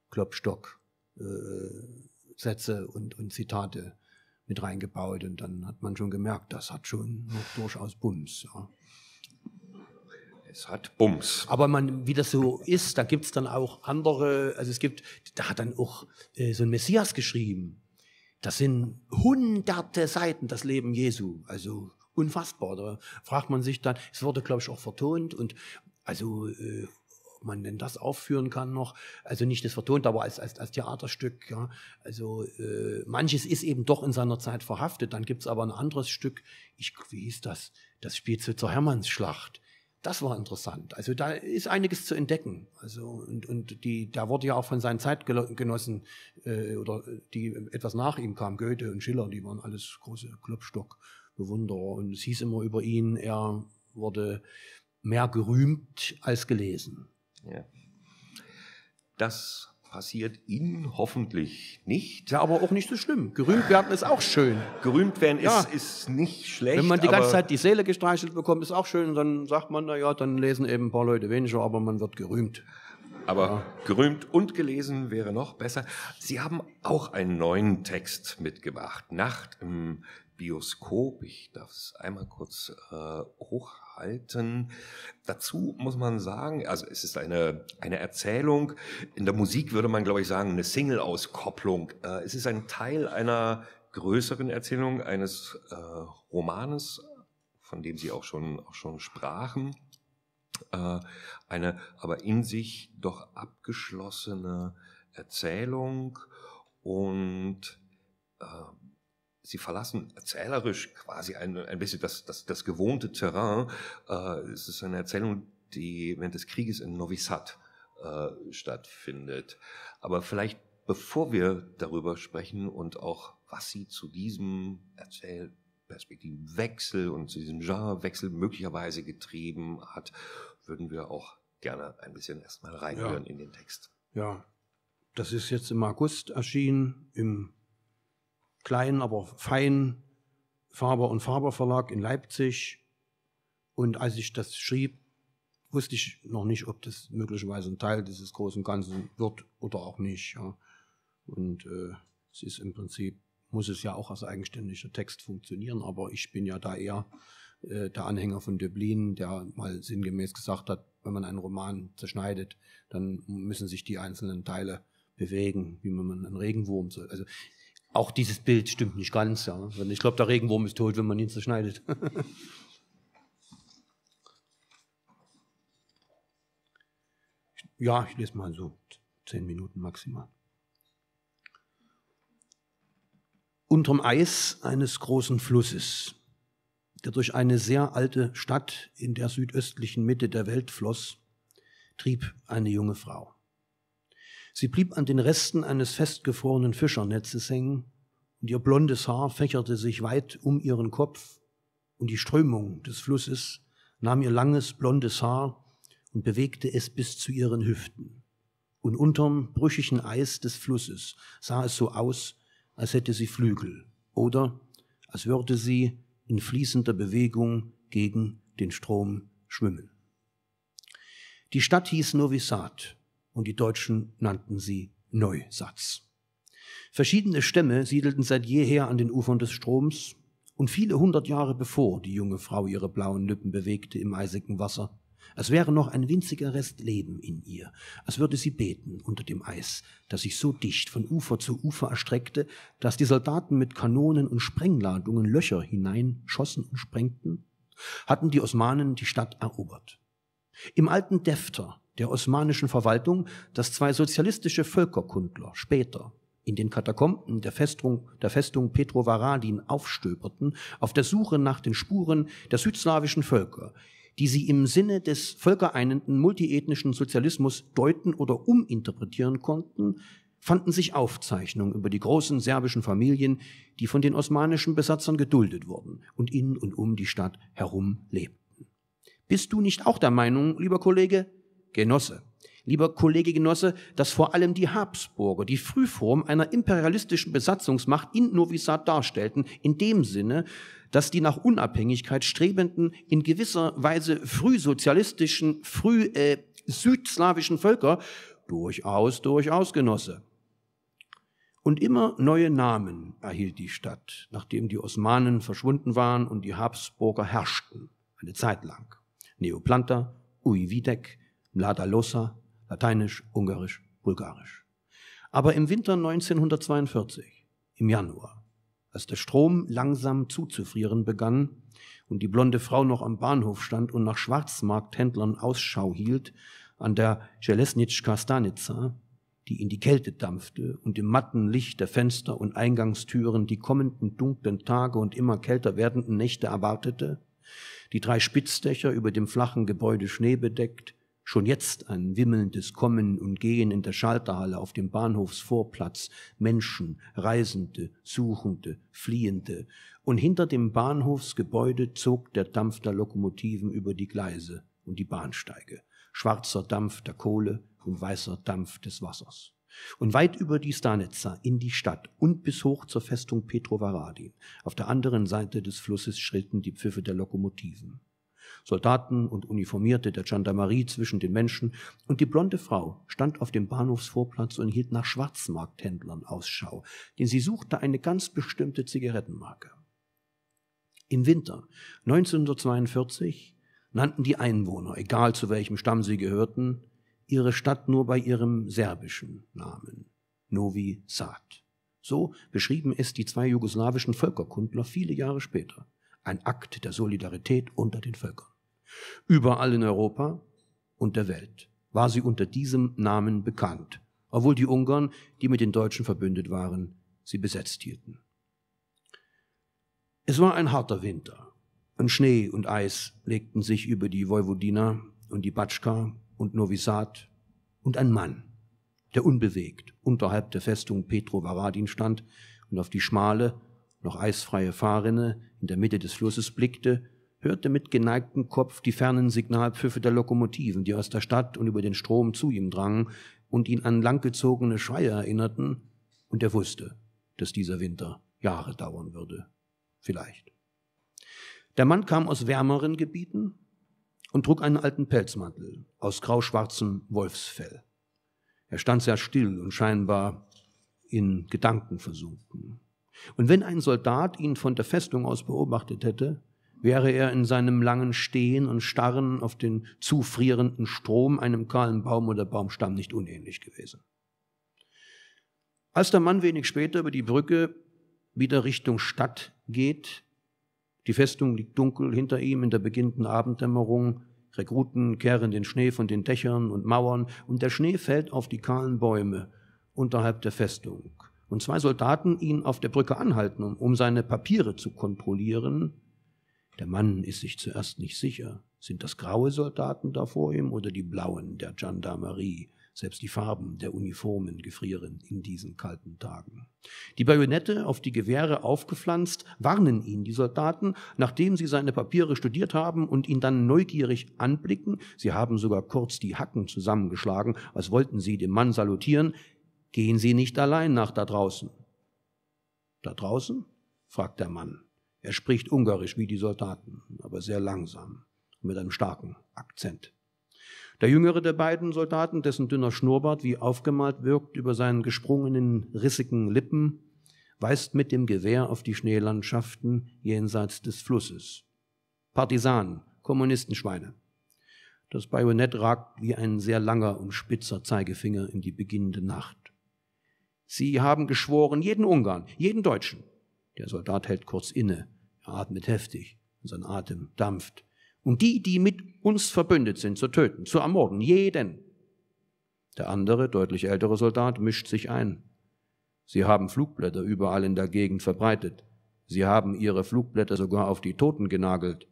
Klopstock-Sätze äh, und, und Zitate mit reingebaut. Und dann hat man schon gemerkt, das hat schon noch durchaus Bums. Ja. Es hat Bums. Aber man, wie das so ist, da gibt es dann auch andere, also es gibt, da hat dann auch äh, so ein Messias geschrieben. Das sind hunderte Seiten, das Leben Jesu, also unfassbar. Da fragt man sich dann, es wurde, glaube ich, auch vertont, und also äh, ob man denn das aufführen kann noch, also nicht das vertont, aber als, als, als Theaterstück, ja. Also äh, manches ist eben doch in seiner Zeit verhaftet. Dann gibt es aber ein anderes Stück, ich, wie hieß das, das spielt so zur Hermannsschlacht. Das war interessant. Also da ist einiges zu entdecken. Also und, und die, da wurde ja auch von seinen Zeitgenossen äh, oder die etwas nach ihm kamen, Goethe und Schiller, die waren alles große Klopstock-Bewunderer. Und es hieß immer über ihn, er wurde mehr gerühmt als gelesen. Ja. Das passiert Ihnen hoffentlich nicht. Ja, aber auch nicht so schlimm. Gerühmt werden ist auch schön. Gerühmt werden ist, ja. ist nicht schlecht. Wenn man die ganze Zeit die Seele gestreichelt bekommt, ist auch schön. Und dann sagt man, na ja, dann lesen eben ein paar Leute weniger, aber man wird gerühmt. Aber ja. gerühmt und gelesen wäre noch besser. Sie haben auch einen neuen Text mitgebracht. Nacht im Bioskop. Ich darf es einmal kurz äh, hochhalten. Dazu muss man sagen, also es ist eine, eine Erzählung. In der Musik würde man, glaube ich, sagen, eine Single-Auskopplung. Äh, es ist ein Teil einer größeren Erzählung, eines äh, Romanes, von dem Sie auch schon, auch schon sprachen. Äh, eine aber in sich doch abgeschlossene Erzählung, und äh, Sie verlassen erzählerisch quasi ein, ein bisschen das, das, das gewohnte Terrain. Äh, es ist eine Erzählung, die während des Krieges in Novi Sad äh, stattfindet. Aber vielleicht, bevor wir darüber sprechen und auch, was Sie zu diesem Erzählperspektivenwechsel und zu diesem Genrewechsel möglicherweise getrieben hat, würden wir auch gerne ein bisschen erstmal reinhören ja. in den Text. Ja, das ist jetzt im August erschienen, im kleinen, aber feinen Faber und Faber Verlag in Leipzig. Und als ich das schrieb, wusste ich noch nicht, ob das möglicherweise ein Teil dieses großen Ganzen wird oder auch nicht. Ja. Und äh, es ist im Prinzip, muss es ja auch als eigenständiger Text funktionieren, aber ich bin ja da eher äh, der Anhänger von Döblin, der mal sinngemäß gesagt hat, wenn man einen Roman zerschneidet, dann müssen sich die einzelnen Teile bewegen, wie man einen Regenwurm soll. Also auch dieses Bild stimmt nicht ganz. Ja. Ich glaube, der Regenwurm ist tot, wenn man ihn zerschneidet. Ja, ich lese mal so zehn Minuten maximal. Unterm Eis eines großen Flusses, der durch eine sehr alte Stadt in der südöstlichen Mitte der Welt floss, trieb eine junge Frau. Sie blieb an den Resten eines festgefrorenen Fischernetzes hängen, und ihr blondes Haar fächerte sich weit um ihren Kopf, und die Strömung des Flusses nahm ihr langes blondes Haar und bewegte es bis zu ihren Hüften. Und unterm brüchigen Eis des Flusses sah es so aus, als hätte sie Flügel oder als würde sie in fließender Bewegung gegen den Strom schwimmen. Die Stadt hieß Novi Sad und die Deutschen nannten sie Neusatz. Verschiedene Stämme siedelten seit jeher an den Ufern des Stroms, und viele hundert Jahre bevor die junge Frau ihre blauen Lippen bewegte im eisigen Wasser, als wäre noch ein winziger Rest Leben in ihr, als würde sie beten unter dem Eis, das sich so dicht von Ufer zu Ufer erstreckte, dass die Soldaten mit Kanonen und Sprengladungen Löcher hineinschossen und sprengten, hatten die Osmanen die Stadt erobert. Im alten Defter der osmanischen Verwaltung, das zwei sozialistische Völkerkundler später in den Katakomben der Festung, der Festung Petrovaradin aufstöberten, auf der Suche nach den Spuren der südslawischen Völker, die sie im Sinne des völkereinenden multiethnischen Sozialismus deuten oder uminterpretieren konnten, fanden sich Aufzeichnungen über die großen serbischen Familien, die von den osmanischen Besatzern geduldet wurden und in und um die Stadt herum lebten. Bist du nicht auch der Meinung, lieber Kollege, Genosse, lieber Kollege Genosse, dass vor allem die Habsburger die Frühform einer imperialistischen Besatzungsmacht in Novi Sad darstellten, in dem Sinne, dass die nach Unabhängigkeit strebenden, in gewisser Weise frühsozialistischen, früh äh, südslawischen Völker durchaus, durchaus, Genosse. Und immer neue Namen erhielt die Stadt, nachdem die Osmanen verschwunden waren und die Habsburger herrschten, eine Zeit lang. Neoplanta, Uividec, Mlada Losa, Lateinisch, Ungarisch, Bulgarisch. Aber im Winter neunzehnhundertzweiundvierzig, im Januar, als der Strom langsam zuzufrieren begann und die blonde Frau noch am Bahnhof stand und nach Schwarzmarkthändlern Ausschau hielt, an der Železnička Stanica, die in die Kälte dampfte und im matten Licht der Fenster und Eingangstüren die kommenden dunklen Tage und immer kälter werdenden Nächte erwartete, die drei Spitzdächer über dem flachen Gebäude schneebedeckt, schon jetzt ein wimmelndes Kommen und Gehen in der Schalterhalle auf dem Bahnhofsvorplatz, Menschen, Reisende, Suchende, Fliehende, und hinter dem Bahnhofsgebäude zog der Dampf der Lokomotiven über die Gleise und die Bahnsteige, schwarzer Dampf der Kohle und weißer Dampf des Wassers. Und weit über die Stanica in die Stadt und bis hoch zur Festung Petrovaradin. Auf der anderen Seite des Flusses schrillten die Pfiffe der Lokomotiven. Soldaten und Uniformierte der Gendarmerie zwischen den Menschen, und die blonde Frau stand auf dem Bahnhofsvorplatz und hielt nach Schwarzmarkthändlern Ausschau, denn sie suchte eine ganz bestimmte Zigarettenmarke. Im Winter neunzehnhundertzweiundvierzig nannten die Einwohner, egal zu welchem Stamm sie gehörten, ihre Stadt nur bei ihrem serbischen Namen, Novi Sad. So beschrieben es die zwei jugoslawischen Völkerkundler viele Jahre später. Ein Akt der Solidarität unter den Völkern. Überall in Europa und der Welt war sie unter diesem Namen bekannt, obwohl die Ungarn, die mit den Deutschen verbündet waren, sie besetzt hielten. Es war ein harter Winter, und Schnee und Eis legten sich über die Vojvodina und die Batschka und Novi Sad, und ein Mann, der unbewegt unterhalb der Festung Petrovaradin stand und auf die schmale, noch eisfreie Fahrrinne in der Mitte des Flusses blickte, hörte mit geneigtem Kopf die fernen Signalpfiffe der Lokomotiven, die aus der Stadt und über den Strom zu ihm drangen und ihn an langgezogene Schreie erinnerten, und er wusste, dass dieser Winter Jahre dauern würde. Vielleicht. Der Mann kam aus wärmeren Gebieten und trug einen alten Pelzmantel aus grauschwarzem Wolfsfell. Er stand sehr still und scheinbar in Gedanken versunken. Und wenn ein Soldat ihn von der Festung aus beobachtet hätte, wäre er in seinem langen Stehen und Starren auf den zufrierenden Strom einem kahlen Baum oder Baumstamm nicht unähnlich gewesen. Als der Mann wenig später über die Brücke wieder Richtung Stadt geht, die Festung liegt dunkel hinter ihm in der beginnenden Abenddämmerung, Rekruten kehren den Schnee von den Dächern und Mauern, und der Schnee fällt auf die kahlen Bäume unterhalb der Festung und zwei Soldaten ihn auf der Brücke anhalten, um, um seine Papiere zu kontrollieren. Der Mann ist sich zuerst nicht sicher. Sind das graue Soldaten da vor ihm oder die blauen der Gendarmerie? Selbst die Farben der Uniformen gefrieren in diesen kalten Tagen. Die Bajonette, auf die Gewehre aufgepflanzt, warnen ihn die Soldaten, nachdem sie seine Papiere studiert haben und ihn dann neugierig anblicken. Sie haben sogar kurz die Hacken zusammengeschlagen, als wollten sie dem Mann salutieren. Gehen Sie nicht allein nach da draußen. Da draußen? Fragt der Mann. Er spricht Ungarisch wie die Soldaten, aber sehr langsam und mit einem starken Akzent. Der jüngere der beiden Soldaten, dessen dünner Schnurrbart wie aufgemalt wirkt über seinen gesprungenen, rissigen Lippen, weist mit dem Gewehr auf die Schneelandschaften jenseits des Flusses. Partisanen, Kommunistenschweine. Das Bajonett ragt wie ein sehr langer und spitzer Zeigefinger in die beginnende Nacht. Sie haben geschworen, jeden Ungarn, jeden Deutschen. Der Soldat hält kurz inne, er atmet heftig und sein Atem dampft. Und die, die mit uns verbündet sind, zu töten, zu ermorden, jeden. Der andere, deutlich ältere Soldat mischt sich ein. Sie haben Flugblätter überall in der Gegend verbreitet. Sie haben ihre Flugblätter sogar auf die Toten genagelt.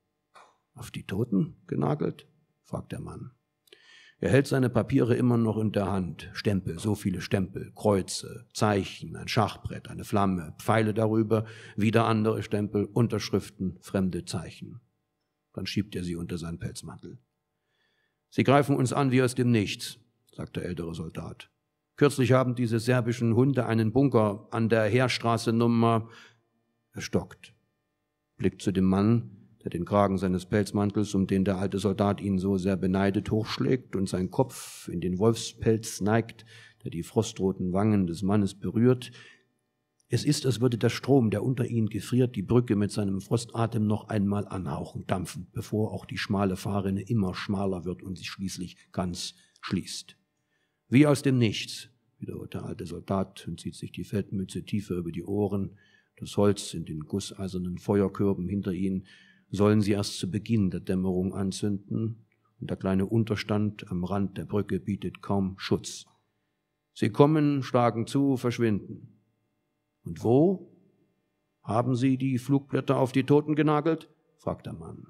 Auf die Toten genagelt? Fragt der Mann. Er hält seine Papiere immer noch in der Hand. Stempel, so viele Stempel, Kreuze, Zeichen, ein Schachbrett, eine Flamme, Pfeile darüber, wieder andere Stempel, Unterschriften, fremde Zeichen. Dann schiebt er sie unter seinen Pelzmantel. Sie greifen uns an wie aus dem Nichts, sagt der ältere Soldat. Kürzlich haben diese serbischen Hunde einen Bunker an der Heerstraße Nummer... Er stockt, blickt zu dem Mann, der den Kragen seines Pelzmantels, um den der alte Soldat ihn so sehr beneidet, hochschlägt und seinen Kopf in den Wolfspelz neigt, der die frostroten Wangen des Mannes berührt. Es ist, als würde der Strom, der unter ihnen gefriert, die Brücke mit seinem Frostatem noch einmal anhauchen, dampfend, bevor auch die schmale Fahrrinne immer schmaler wird und sich schließlich ganz schließt. Wie aus dem Nichts, wiederholt der alte Soldat und zieht sich die Feldmütze tiefer über die Ohren. Das Holz in den gusseisernen Feuerkörben hinter ihnen sollen sie erst zu Beginn der Dämmerung anzünden, und der kleine Unterstand am Rand der Brücke bietet kaum Schutz. Sie kommen, schlagen zu, verschwinden. Und wo? Haben Sie die Flugblätter auf die Toten genagelt? Fragt der Mann.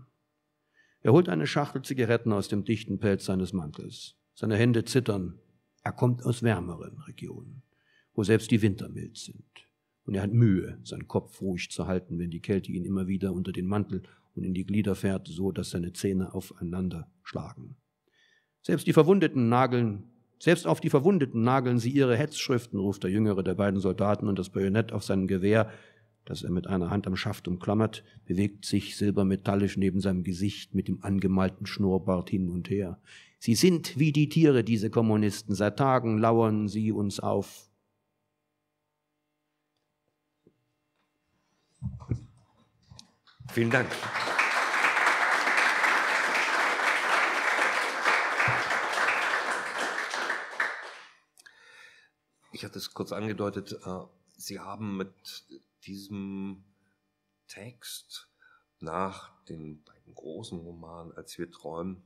Er holt eine Schachtel Zigaretten aus dem dichten Pelz seines Mantels. Seine Hände zittern. Er kommt aus wärmeren Regionen, wo selbst die Winter mild sind. Und er hat Mühe, seinen Kopf ruhig zu halten, wenn die Kälte ihn immer wieder unter den Mantel und in die Glieder fährt, so dass seine Zähne aufeinander schlagen. Selbst die Verwundeten nageln, selbst auf die Verwundeten nageln sie ihre Hetzschriften, ruft der jüngere der beiden Soldaten, und das Bajonett auf seinem Gewehr, das er mit einer Hand am Schaft umklammert, bewegt sich silbermetallisch neben seinem Gesicht mit dem angemalten Schnurrbart hin und her. Sie sind wie die Tiere, diese Kommunisten. Seit Tagen lauern sie uns auf. Vielen Dank. Ich hatte es kurz angedeutet, Sie haben mit diesem Text nach den beiden großen Romanen, Als wir träumten,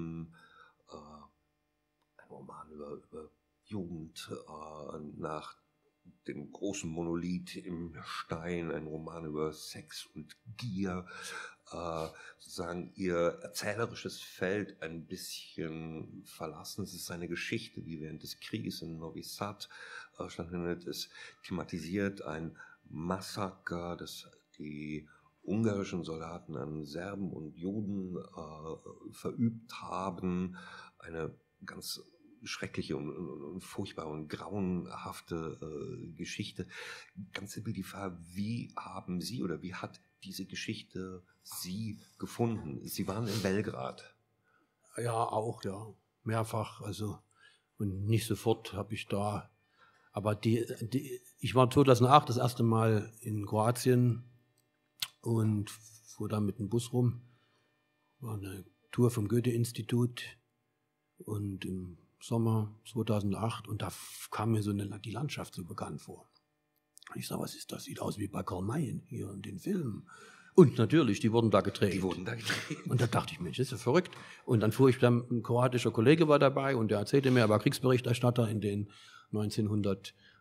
ein Roman über, über Jugend, nach dem großen Monolith im Stein, ein Roman über Sex und Gier, äh, sozusagen ihr erzählerisches Feld ein bisschen verlassen. Es ist eine Geschichte, die während des Krieges in Novi Sad äh, stattfindet. Es thematisiert ein Massaker, das die ungarischen Soldaten an Serben und Juden äh, verübt haben. Eine ganz schreckliche und, und, und furchtbare und grauenhafte äh, Geschichte. Ganz simpel die Frage, wie haben Sie oder wie hat diese Geschichte Sie gefunden? Sie waren in Belgrad. Ja, auch, ja. Mehrfach, also, und nicht sofort habe ich da, aber die, die, ich war zweitausendacht das erste Mal in Kroatien und fuhr da mit dem Bus rum. War eine Tour vom Goethe-Institut und im Sommer zweitausendacht, und da kam mir so eine, die Landschaft so bekannt vor. Ich sag, was ist das? Sieht aus wie bei Karl May hier in den Filmen. Und natürlich, die wurden da gedreht. Die wurden da gedreht. Und da dachte ich, Mensch, das ist ja verrückt. Und dann fuhr ich dann, ein kroatischer Kollege war dabei und der erzählte mir, er war Kriegsberichterstatter in den neunzehnhundertneunzig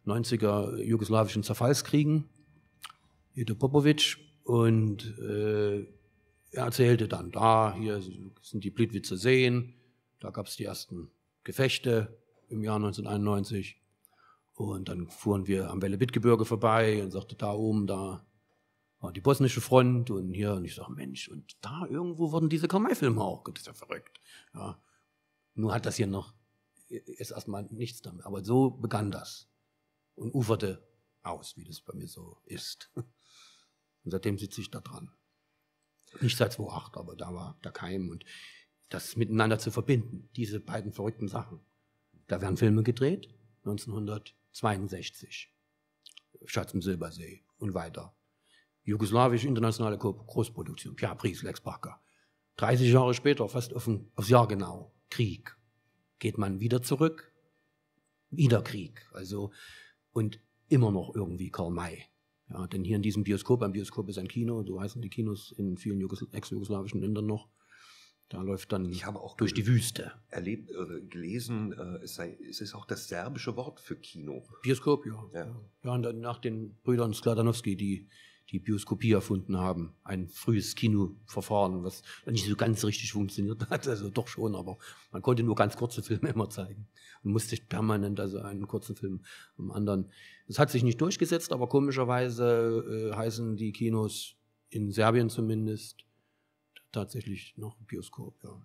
neunziger jugoslawischen Zerfallskriegen, Edo Popovic, und äh, er erzählte dann, da, hier sind die Plitvicer Seen, da gab es die ersten Gefechte im Jahr neunzehnhunderteinundneunzig, und dann fuhren wir am Velebit-Gebirge vorbei und sagte, da oben, da war die bosnische Front und hier, und ich sage, Mensch, und da irgendwo wurden diese Karl-May-Filme auch, das ist ja verrückt. Ja. Nur hat das hier noch, ist erstmal nichts damit, aber so begann das und uferte aus, wie das bei mir so ist. Und seitdem sitze ich da dran. Nicht seit zweitausendacht, aber da war der Keim, und das miteinander zu verbinden, diese beiden verrückten Sachen. Da werden Filme gedreht, neunzehnhundertzweiundsechzig, Schatz im Silbersee und weiter. Jugoslawische internationale Großproduktion, Pierre Brice, Lex Barker. dreißig Jahre später, fast auf ein, aufs Jahr genau, Krieg. Geht man wieder zurück, wieder Krieg. Also, und immer noch irgendwie Karl May. Ja, denn hier in diesem Bioskop, ein Bioskop ist ein Kino, so heißen die Kinos in vielen Jugos- ex-jugoslawischen Ländern noch. Da läuft dann ich habe auch durch die Wüste. Erlebt, äh, gelesen, äh, es, sei, es ist auch das serbische Wort für Kino. Bioskop, ja. Ja, ja und dann nach den Brüdern Skladanowski, die die Bioskopie erfunden haben. Ein frühes Kinoverfahren, was nicht so ganz richtig funktioniert hat, also doch schon, aber man konnte nur ganz kurze Filme immer zeigen und musste permanent also einen kurzen Film am anderen. Das hat sich nicht durchgesetzt, aber komischerweise äh, heißen die Kinos in Serbien zumindest tatsächlich noch Bioskop, ja.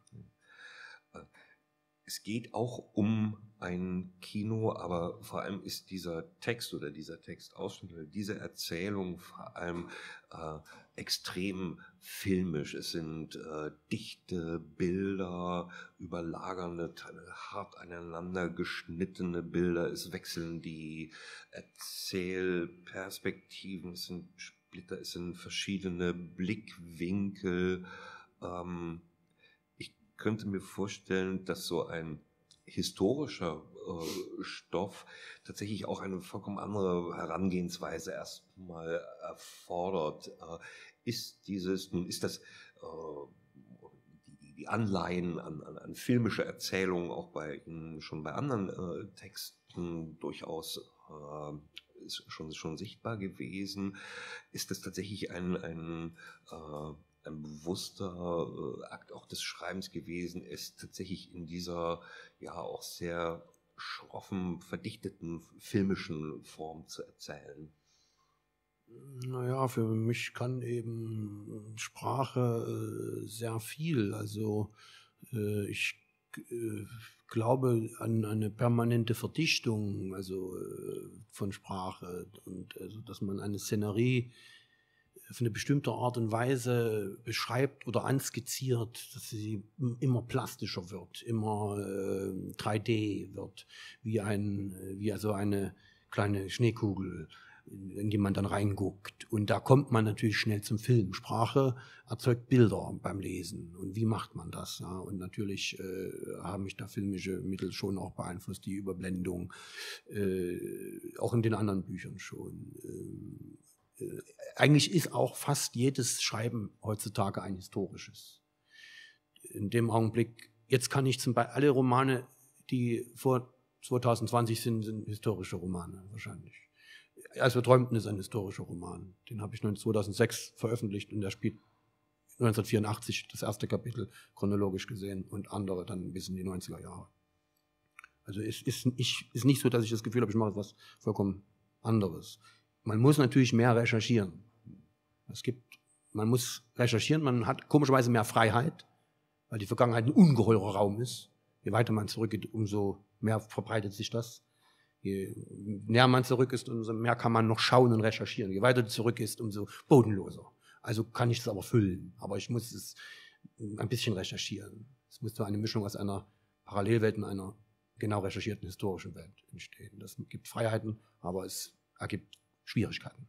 Es geht auch um ein Kino, aber vor allem ist dieser Text oder dieser Textausschnitt oder diese Erzählung vor allem äh, extrem filmisch. Es sind äh, dichte Bilder, überlagernde, hart aneinander geschnittene Bilder. Es wechseln die Erzählperspektiven, es sind Splitter, es sind verschiedene Blickwinkel. Ähm, könnte mir vorstellen, dass so ein historischer äh, Stoff tatsächlich auch eine vollkommen andere Herangehensweise erstmal erfordert. Äh, ist dieses, nun ist das äh, die, die Anleihen an, an, an filmische Erzählungen auch bei Ihnen schon bei anderen äh, Texten durchaus äh, ist schon, schon sichtbar gewesen. Ist das tatsächlich ein, ein äh, ein bewusster äh, Akt auch des Schreibens gewesen, es tatsächlich in dieser ja auch sehr schroffen, verdichteten filmischen Form zu erzählen? Naja, für mich kann eben Sprache äh, sehr viel. Also äh, ich äh, glaube an eine permanente Verdichtung, also äh, von Sprache, und also, dass man eine Szenerie auf eine bestimmte Art und Weise beschreibt oder anskizziert, dass sie immer plastischer wird, immer äh, drei D wird, wie, ein, wie also eine kleine Schneekugel, in die man dann reinguckt. Und da kommt man natürlich schnell zum Film. Sprache erzeugt Bilder beim Lesen. Und wie macht man das? Ja? Und natürlich äh, haben mich da filmische Mittel schon auch beeinflusst, die Überblendung, äh, auch in den anderen Büchern schon. Äh, Eigentlich ist auch fast jedes Schreiben heutzutage ein historisches. In dem Augenblick, jetzt kann ich zum Beispiel, alle Romane, die vor zweitausendzwanzig sind, sind historische Romane wahrscheinlich. Als wir träumten ist ein historischer Roman. Den habe ich zweitausendsechs veröffentlicht und der spielt neunzehnhundertvierundachtzig das erste Kapitel chronologisch gesehen und andere dann bis in die neunziger Jahre. Also es ist, ich, ist nicht so, dass ich das Gefühl habe, ich mache etwas vollkommen anderes. Man muss natürlich mehr recherchieren. Es gibt, man muss recherchieren, man hat komischerweise mehr Freiheit, weil die Vergangenheit ein ungeheurer Raum ist. Je weiter man zurückgeht, umso mehr verbreitet sich das. Je näher man zurück ist, umso mehr kann man noch schauen und recherchieren. Je weiter du zurück ist, umso bodenloser. Also kann ich es aber füllen, aber ich muss es ein bisschen recherchieren. Es muss so eine Mischung aus einer Parallelwelt und einer genau recherchierten historischen Welt entstehen. Das gibt Freiheiten, aber es ergibt Schwierigkeiten.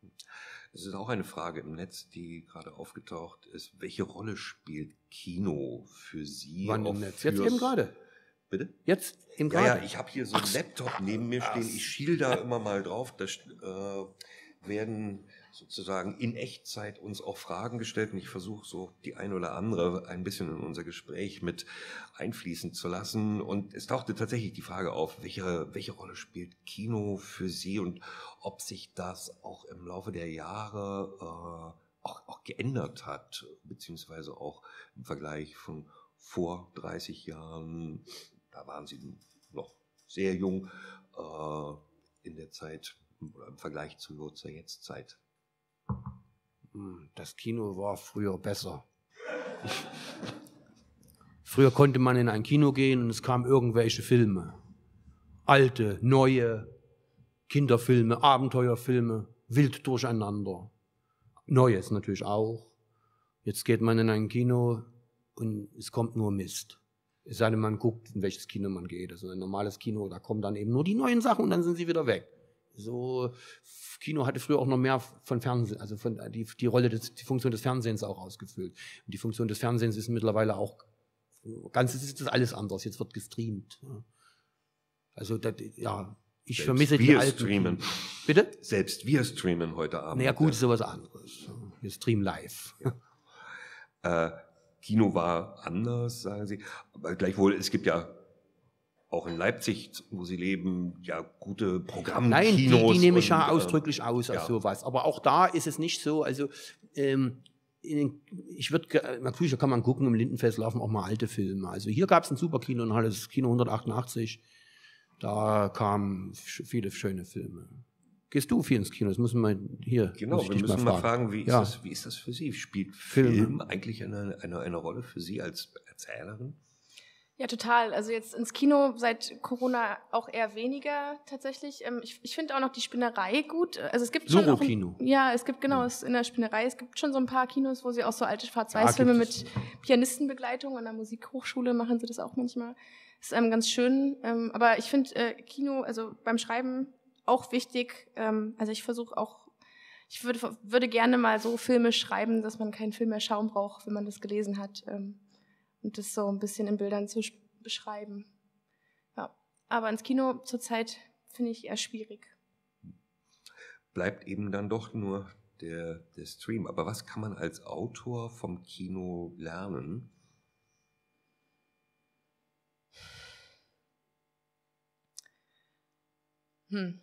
Es ist auch eine Frage im Netz, die gerade aufgetaucht ist. Welche Rolle spielt Kino für Sie? Wann im Netz? Jetzt eben gerade. Bitte? Jetzt eben ja, gerade. Ja, ich habe hier so einen Laptop neben mir stehen. Ich schiel da immer mal drauf. Da äh, werden sozusagen in Echtzeit uns auch Fragen gestellt und ich versuche so die ein oder andere ein bisschen in unser Gespräch mit einfließen zu lassen und es tauchte tatsächlich die Frage auf, welche, welche Rolle spielt Kino für Sie und ob sich das auch im Laufe der Jahre äh, auch, auch geändert hat, beziehungsweise auch im Vergleich von vor dreißig Jahren, da waren Sie noch sehr jung äh, in der Zeit oder im Vergleich zu, zur Jetztzeit. Das Kino war früher besser. Früher konnte man in ein Kino gehen und es kamen irgendwelche Filme. Alte, neue Kinderfilme, Abenteuerfilme, wild durcheinander. Neues natürlich auch. Jetzt geht man in ein Kino und es kommt nur Mist. Es sei denn, man guckt, in welches Kino man geht. Also ein normales Kino, da kommen dann eben nur die neuen Sachen und dann sind sie wieder weg. So, Kino hatte früher auch noch mehr von Fernsehen, also von die, die Rolle, des, die Funktion des Fernsehens auch ausgefüllt. Und die Funktion des Fernsehens ist mittlerweile auch, ganz ist das alles anders, jetzt wird gestreamt. Also, das, ja, ich Selbst vermisse wir die alten. Streamen. Bitte? Selbst wir streamen heute Abend. Naja, gut, ist sowas anderes. Wir streamen live. Ja. Äh, Kino war anders, sagen Sie. Aber gleichwohl, es gibt ja auch in Leipzig, wo Sie leben, ja gute Programmkinos. Nein, die, die nehme ich ja und, ausdrücklich aus ja. als sowas. Aber auch da ist es nicht so, also ähm, in, ich würde, natürlich da kann man gucken, im Lindenfest laufen auch mal alte Filme. Also hier gab es ein super Kino in Halle, das Kino hundertachtundachtzig, da kamen viele schöne Filme. Gehst du viel ins Kino? Das müssen wir hier. Genau, wir müssen mal fragen, fragen wie, ist ja. das, wie ist das für Sie? Spielt Film, Film eigentlich eine, eine, eine Rolle für Sie als Erzählerin? Ja, total. Also jetzt ins Kino seit Corona auch eher weniger tatsächlich. Ich, ich finde auch noch die Spinnerei gut. Also es gibt schon auch Suro-Kino. ein, ja, es gibt genau ja. es in der Spinnerei. Es gibt schon so ein paar Kinos, wo sie auch so alte Schwarz-Weiß-Filme mit Pianistenbegleitung an der Musikhochschule machen sie das auch manchmal. Das ist ähm, ganz schön. Ähm, aber ich finde äh, Kino, also beim Schreiben auch wichtig. Ähm, also ich versuche auch, ich würde würde gerne mal so Filme schreiben, dass man keinen Film mehr schauen braucht, wenn man das gelesen hat. Ähm, Und das so ein bisschen in Bildern zu beschreiben. Ja. Aber ins Kino zurzeit finde ich eher schwierig. Bleibt eben dann doch nur der, der Stream. Aber was kann man als Autor vom Kino lernen? Hm.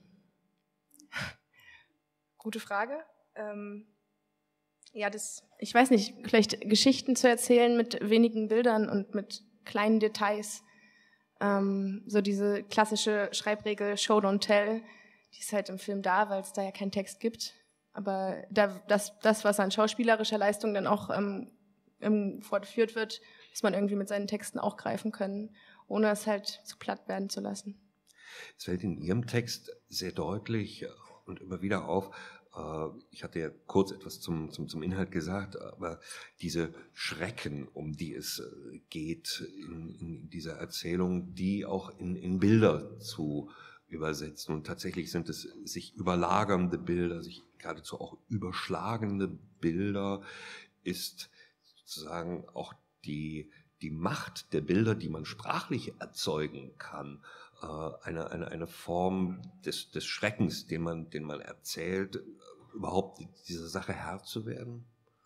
Gute Frage. Ähm Ja, das, ich weiß nicht, vielleicht Geschichten zu erzählen mit wenigen Bildern und mit kleinen Details. Ähm, so diese klassische Schreibregel Show, don't tell, die ist halt im Film da, weil es da ja keinen Text gibt. Aber da, das, das, was an schauspielerischer Leistung dann auch ähm, ähm, fortgeführt wird, muss man irgendwie mit seinen Texten auch greifen können, ohne es halt zu platt werden zu lassen. Es fällt in Ihrem Text sehr deutlich und immer wieder auf, ich hatte ja kurz etwas zum, zum, zum Inhalt gesagt, aber diese Schrecken, um die es geht in, in dieser Erzählung, die auch in, in Bilder zu übersetzen. Und tatsächlich sind es sich überlagernde Bilder, sich geradezu auch überschlagende Bilder, ist sozusagen auch die, die Macht der Bilder, die man sprachlich erzeugen kann, Eine, eine, eine Form des, des Schreckens, den man, den man erzählt, überhaupt dieser Sache Herr zu werden?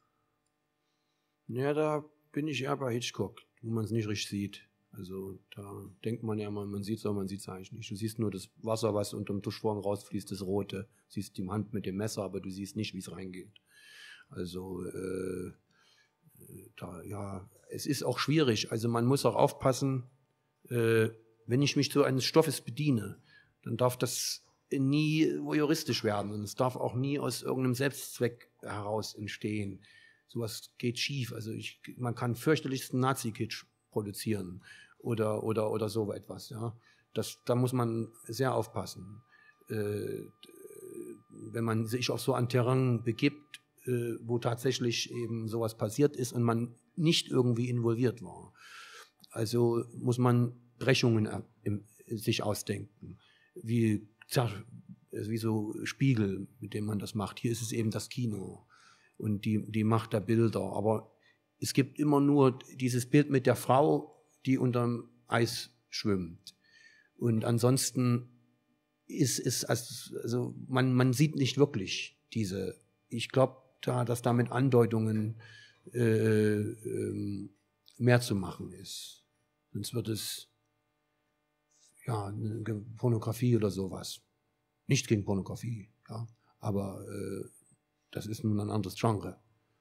Ja, da bin ich eher bei Hitchcock, wo man es nicht richtig sieht. Also da denkt man ja mal, man sieht es, aber man sieht es eigentlich nicht. Du siehst nur das Wasser, was unter dem Duschvorhang rausfließt, das Rote. Du siehst die Hand mit dem Messer, aber du siehst nicht, wie es reingeht. Also äh, da, ja, es ist auch schwierig. Also man muss auch aufpassen, äh, wenn ich mich so eines Stoffes bediene, dann darf das nie voyeuristisch werden und es darf auch nie aus irgendeinem Selbstzweck heraus entstehen. Sowas geht schief. Also ich, man kann fürchterlichsten Nazi-Kitsch produzieren oder, oder, oder so etwas. Ja. Das, da muss man sehr aufpassen. Äh, wenn man sich auf so ein Terrain begibt, äh, wo tatsächlich eben sowas passiert ist und man nicht irgendwie involviert war. Also muss man Brechungen im, sich ausdenken, wie, wie so Spiegel, mit dem man das macht. Hier ist es eben das Kino und die, die Macht der Bilder. Aber es gibt immer nur dieses Bild mit der Frau, die unterm Eis schwimmt. Und ansonsten ist es, also man, man sieht nicht wirklich diese ich glaube, da, dass da mit Andeutungen äh, äh, mehr zu machen ist. Sonst wird es ja eine Pornografie oder sowas. Nicht gegen Pornografie, ja, aber äh, das ist nun ein anderes Genre.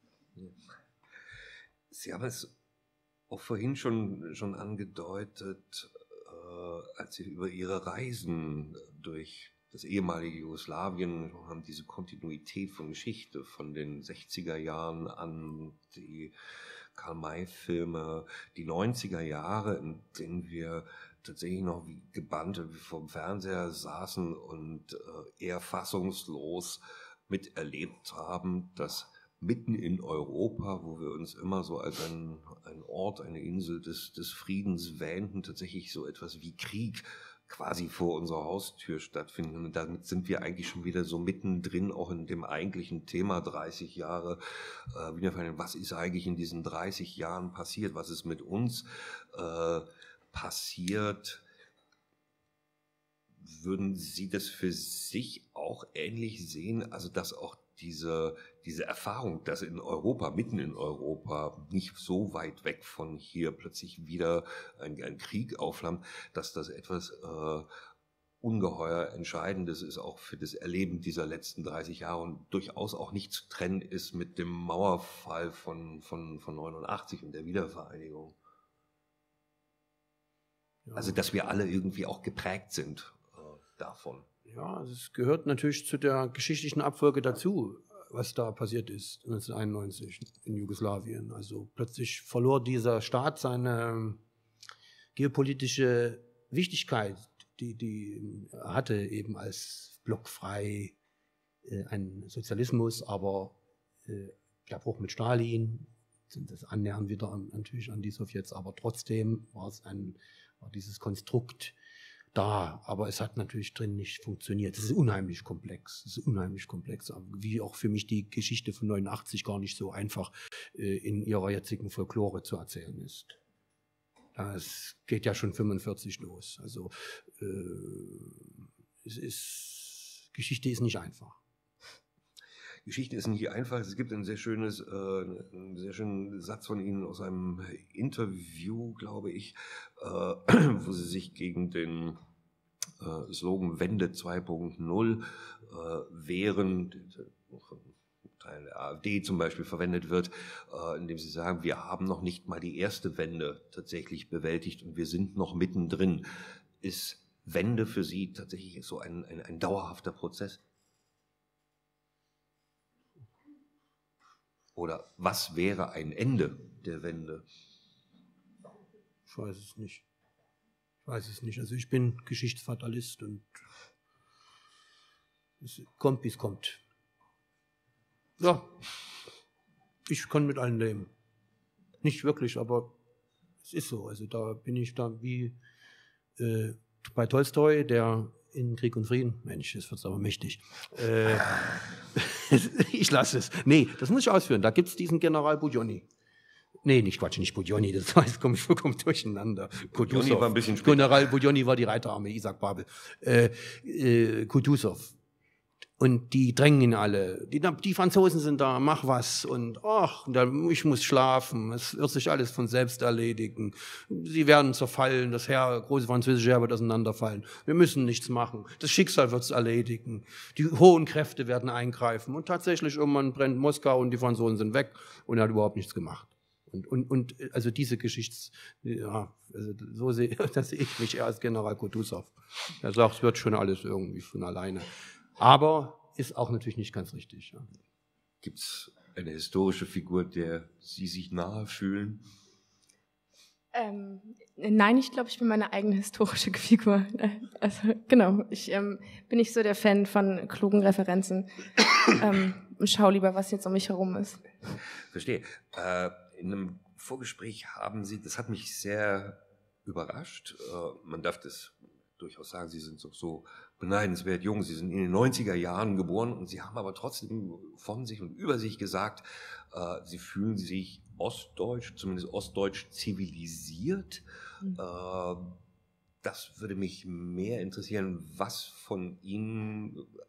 Sie haben es auch vorhin schon, schon angedeutet, äh, als Sie über Ihre Reisen durch das ehemalige Jugoslawien haben, diese Kontinuität von Geschichte von den sechziger Jahren an die Karl-May-Filme, die neunziger Jahre, in denen wir tatsächlich noch wie Gebannte vor dem Fernseher saßen und äh, eher fassungslos miterlebt haben, dass mitten in Europa, wo wir uns immer so als ein, ein Ort, eine Insel des, des Friedens wähnten, tatsächlich so etwas wie Krieg quasi vor unserer Haustür stattfinden. Und damit sind wir eigentlich schon wieder so mittendrin, auch in dem eigentlichen Thema dreißig Jahre. Äh, wieder, was ist eigentlich in diesen dreißig Jahren passiert? Was ist mit uns äh, passiert? Würden Sie das für sich auch ähnlich sehen? Also, dass auch diese, diese Erfahrung, dass in Europa, mitten in Europa, nicht so weit weg von hier plötzlich wieder ein, ein Krieg aufflammt, dass das etwas äh, ungeheuer Entscheidendes ist, auch für das Erleben dieser letzten dreißig Jahre und durchaus auch nicht zu trennen ist mit dem Mauerfall von, von, von neunundachtzig und der Wiedervereinigung. Ja. Also, dass wir alle irgendwie auch geprägt sind äh, davon. Ja, es gehört natürlich zu der geschichtlichen Abfolge dazu, was da passiert ist neunzehnhunderteinundneunzig in Jugoslawien. Also plötzlich verlor dieser Staat seine geopolitische Wichtigkeit, die, die er hatte eben als blockfrei äh, ein Sozialismus, aber äh, der Bruch mit Stalin, das Annähern wieder natürlich an die Sowjets, aber trotzdem war es ein, war dieses Konstrukt da, aber es hat natürlich drin nicht funktioniert. Es ist unheimlich komplex, es ist unheimlich komplex, wie auch für mich die Geschichte von neunundachtzig gar nicht so einfach äh, in ihrer jetzigen Folklore zu erzählen ist. Es geht ja schon fünfundvierzig los, also äh, es ist, Geschichte ist nicht einfach. Geschichte ist nicht einfach. Es gibt ein sehr schönes, äh, einen sehr schönen Satz von Ihnen aus einem Interview, glaube ich, äh, wo Sie sich gegen den äh, Slogan Wende zwei Punkt null äh, wehren, der von Teil der AfD zum Beispiel verwendet wird, äh, indem Sie sagen, wir haben noch nicht mal die erste Wende tatsächlich bewältigt und wir sind noch mittendrin. Ist Wende für Sie tatsächlich so ein, ein, ein dauerhafter Prozess? Oder was wäre ein Ende der Wende? Ich weiß es nicht. Ich weiß es nicht. Also ich bin Geschichtsfatalist und es kommt, wie es kommt. Ja, ich kann mit allen leben. Nicht wirklich, aber es ist so. Also da bin ich da wie äh, bei Tolstoi, der in Krieg und Frieden, Mensch, jetzt wird es aber mächtig. Äh, ich lasse es. Nee, das muss ich ausführen. Da gibt es diesen General Budionni. Nee, nicht Quatsch, nicht Budionni, das heißt, komme ich vollkommen durcheinander. Budionni war ein bisschen später. General Budionni war die Reiterarmee, Isaac Babel. Äh, äh, Kutuzov. Und die drängen ihn alle. Die, die Franzosen sind da, mach was. Und ach, ich muss schlafen. Es wird sich alles von selbst erledigen. Sie werden zerfallen. Das Heer, große französische Heer wird auseinanderfallen. Wir müssen nichts machen. Das Schicksal wird es erledigen. Die hohen Kräfte werden eingreifen. Und tatsächlich, irgendwann brennt Moskau und die Franzosen sind weg. Und er hat überhaupt nichts gemacht. Und, und, und also diese Geschichts... Ja, also so sehe das sehe ich mich eher als General Kutuzov. Er sagt, es wird schon alles irgendwie von alleine. Aber ist auch natürlich nicht ganz richtig. Ja. Gibt es eine historische Figur, der Sie sich nahe fühlen? Ähm, nein, ich glaube, ich bin meine eigene historische Figur. Also genau, ich ähm, bin nicht so der Fan von klugen Referenzen ähm, und schaue lieber, was jetzt um mich herum ist. Verstehe. Äh, in einem Vorgespräch haben Sie, das hat mich sehr überrascht, äh, man darf das durchaus sagen, Sie sind so, so beneidenswert jung, Sie sind in den neunziger Jahren geboren und Sie haben aber trotzdem von sich und über sich gesagt, äh, Sie fühlen sich ostdeutsch, zumindest ostdeutsch zivilisiert. Mhm. Äh, das würde mich mehr interessieren, was von Ihnen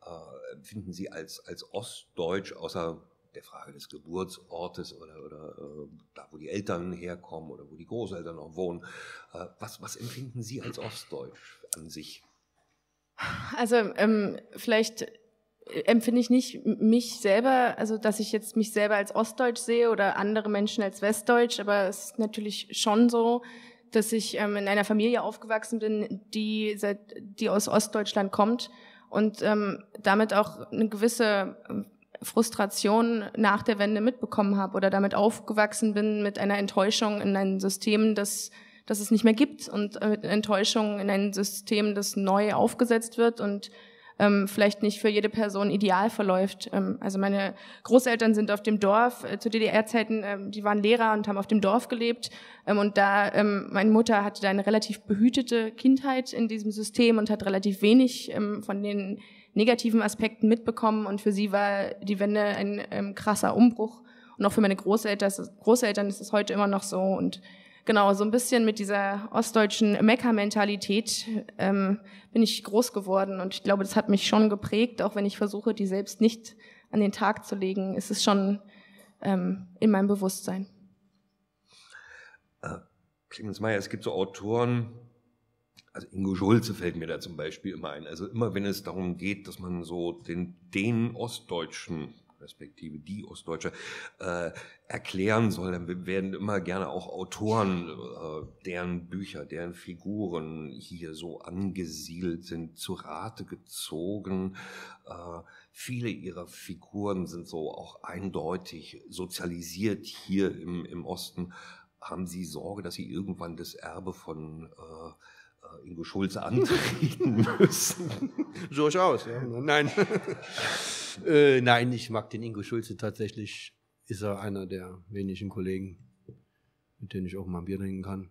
äh, empfinden Sie als, als Ostdeutsch, außer der Frage des Geburtsortes oder, oder äh, da, wo die Eltern herkommen oder wo die Großeltern noch wohnen, äh, was, was empfinden Sie als Ostdeutsch an sich? Also ähm, vielleicht empfinde ich nicht mich selber, also dass ich jetzt mich selber als Ostdeutsch sehe oder andere Menschen als Westdeutsch, aber es ist natürlich schon so, dass ich ähm, in einer Familie aufgewachsen bin, die, seit, die aus Ostdeutschland kommt und ähm, damit auch eine gewisse Frustration nach der Wende mitbekommen habe oder damit aufgewachsen bin mit einer Enttäuschung in ein System, das, das es nicht mehr gibt und mit Enttäuschung in ein System, das neu aufgesetzt wird und ähm, vielleicht nicht für jede Person ideal verläuft. Ähm, also meine Großeltern sind auf dem Dorf, äh, zu D D R-Zeiten, ähm, die waren Lehrer und haben auf dem Dorf gelebt. Ähm, und da, ähm, meine Mutter hatte da eine relativ behütete Kindheit in diesem System und hat relativ wenig ähm, von den negativen Aspekten mitbekommen. Und für sie war die Wende ein ähm, krasser Umbruch. Und auch für meine Großeltern, Großeltern ist es heute immer noch so. Und genau, so ein bisschen mit dieser ostdeutschen Mecker-Mentalität ähm, bin ich groß geworden und ich glaube, das hat mich schon geprägt, auch wenn ich versuche, die selbst nicht an den Tag zu legen, ist es schon ähm, in meinem Bewusstsein. Äh, Clemens Meier, es gibt so Autoren, also Ingo Schulze fällt mir da zum Beispiel immer ein, also immer wenn es darum geht, dass man so den, den Ostdeutschen respektive die Ostdeutsche, äh, erklären soll, dann werden immer gerne auch Autoren, äh, deren Bücher, deren Figuren hier so angesiedelt sind, zu Rate gezogen. Äh, viele ihrer Figuren sind so auch eindeutig sozialisiert hier im, im Osten. Haben Sie Sorge, dass Sie irgendwann das Erbe von äh, Ingo Schulze antreten müssen? Durchaus, ja. Nein. äh, nein, ich mag den Ingo Schulze tatsächlich. Ist er einer der wenigen Kollegen, mit denen ich auch mal ein Bier trinken kann.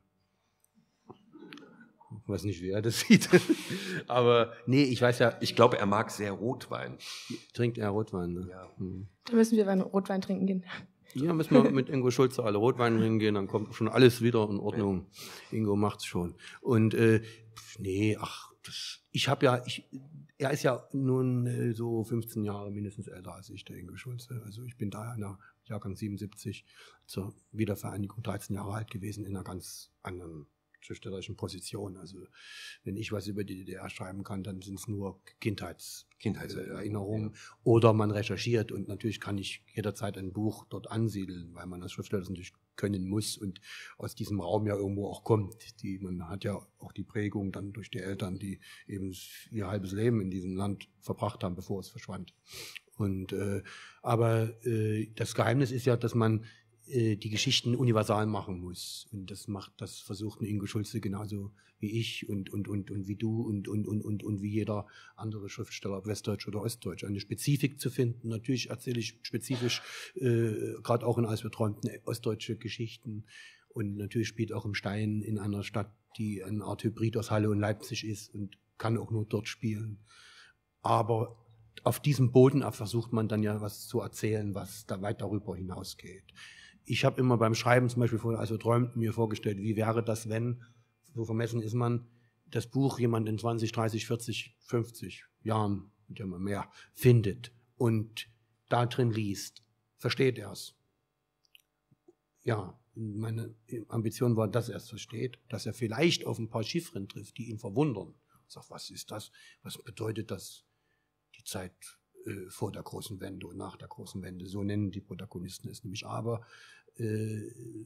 Ich weiß nicht, wie er das sieht. Aber nee, ich weiß ja. Ich glaube, er mag sehr Rotwein. Trinkt er Rotwein, ne? Ja. Hm. Da müssen wir Rotwein trinken gehen. Ja, müssen wir mit Ingo Schulze alle Rotwein hingehen, dann kommt schon alles wieder in Ordnung. Ja. Ingo macht's schon. Und äh, nee, ach, das, ich habe ja, ich, er ist ja nun äh, so fünfzehn Jahre mindestens älter als ich, der Ingo Schulze. Also ich bin da in der Jahrgang siebenundsiebzig zur Wiedervereinigung dreizehn Jahre alt gewesen, in einer ganz anderen schriftstellerischen Position. Also wenn ich was über die D D R schreiben kann, dann sind es nur Kindheits, Kindheitserinnerungen. Ja. Oder man recherchiert und natürlich kann ich jederzeit ein Buch dort ansiedeln, weil man als Schriftsteller das natürlich können muss und aus diesem Raum ja irgendwo auch kommt. Die, man hat ja auch die Prägung dann durch die Eltern, die eben ihr halbes Leben in diesem Land verbracht haben, bevor es verschwand. Und äh, aber äh, das Geheimnis ist ja, dass man die Geschichten universal machen muss. Und das macht, das versucht ein Ingo Schulze genauso wie ich und, und, und, und wie du und, und, und, und, und wie jeder andere Schriftsteller, ob Westdeutsch oder Ostdeutsch, eine Spezifik zu finden. Natürlich erzähle ich spezifisch, äh, gerade auch in Als wir träumten, ostdeutsche Geschichten. Und natürlich spielt auch im Stein in einer Stadt, die eine Art Hybrid aus Halle und Leipzig ist und kann auch nur dort spielen. Aber auf diesem Boden versucht man dann ja was zu erzählen, was da weit darüber hinausgeht. Ich habe immer beim Schreiben zum Beispiel vorher, also träumten, mir vorgestellt, wie wäre das, wenn, so vermessen ist man, das Buch jemand in zwanzig, dreißig, vierzig, fünfzig Jahren, und ja mal mehr, findet und da drin liest. Versteht er es? Ja, meine Ambition war, dass er es versteht, dass er vielleicht auf ein paar Chiffren trifft, die ihn verwundern. Sagt, was ist das? Was bedeutet das? Die Zeit äh, vor der großen Wende und nach der großen Wende, so nennen die Protagonisten es nämlich. Aber äh,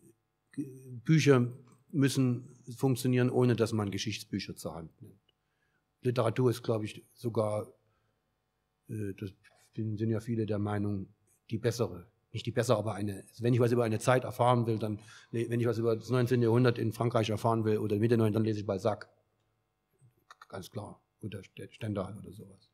Bücher müssen funktionieren, ohne dass man Geschichtsbücher zur Hand nimmt. Literatur ist, glaube ich, sogar, äh, das sind ja viele der Meinung, die bessere. Nicht die bessere, aber eine. Wenn ich was über eine Zeit erfahren will, dann, wenn ich was über das neunzehnte Jahrhundert in Frankreich erfahren will oder Mitte neunzehnten, dann lese ich Balzac. Ganz klar. Oder Stendhal oder sowas.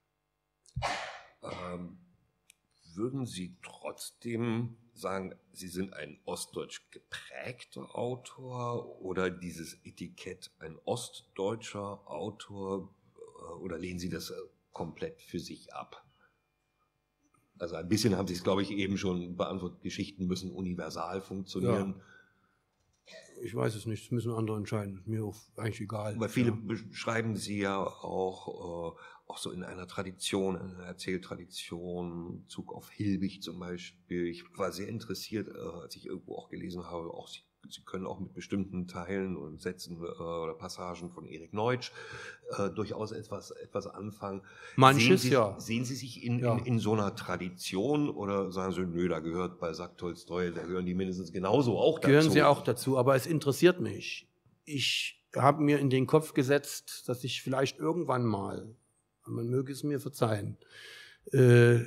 Ähm, würden Sie trotzdem sagen, Sie sind ein ostdeutsch geprägter Autor oder dieses Etikett ein ostdeutscher Autor oder lehnen Sie das komplett für sich ab? Also ein bisschen haben Sie es, glaube ich, eben schon beantwortet, Geschichten müssen universal funktionieren. Ich weiß es nicht, das müssen andere entscheiden. Mir auch eigentlich egal. Weil viele ja. beschreiben sie ja auch, äh, auch so in einer Tradition, in einer Erzähltradition, Bezug auf Hilbig zum Beispiel. Ich war sehr interessiert, äh, als ich irgendwo auch gelesen habe, auch sie, sie können auch mit bestimmten Teilen und Sätzen äh, oder Passagen von Erik Neutsch äh, durchaus etwas, etwas anfangen. Manches, sehen sie, ja. Sehen Sie sich in, ja. in, in so einer Tradition oder sagen Sie, nö, da gehört bei Sack Tolstoi, da gehören die mindestens genauso auch dazu? Gehören sie auch dazu, aber es interessiert mich. Ich habe mir in den Kopf gesetzt, dass ich vielleicht irgendwann mal, man möge es mir verzeihen, äh,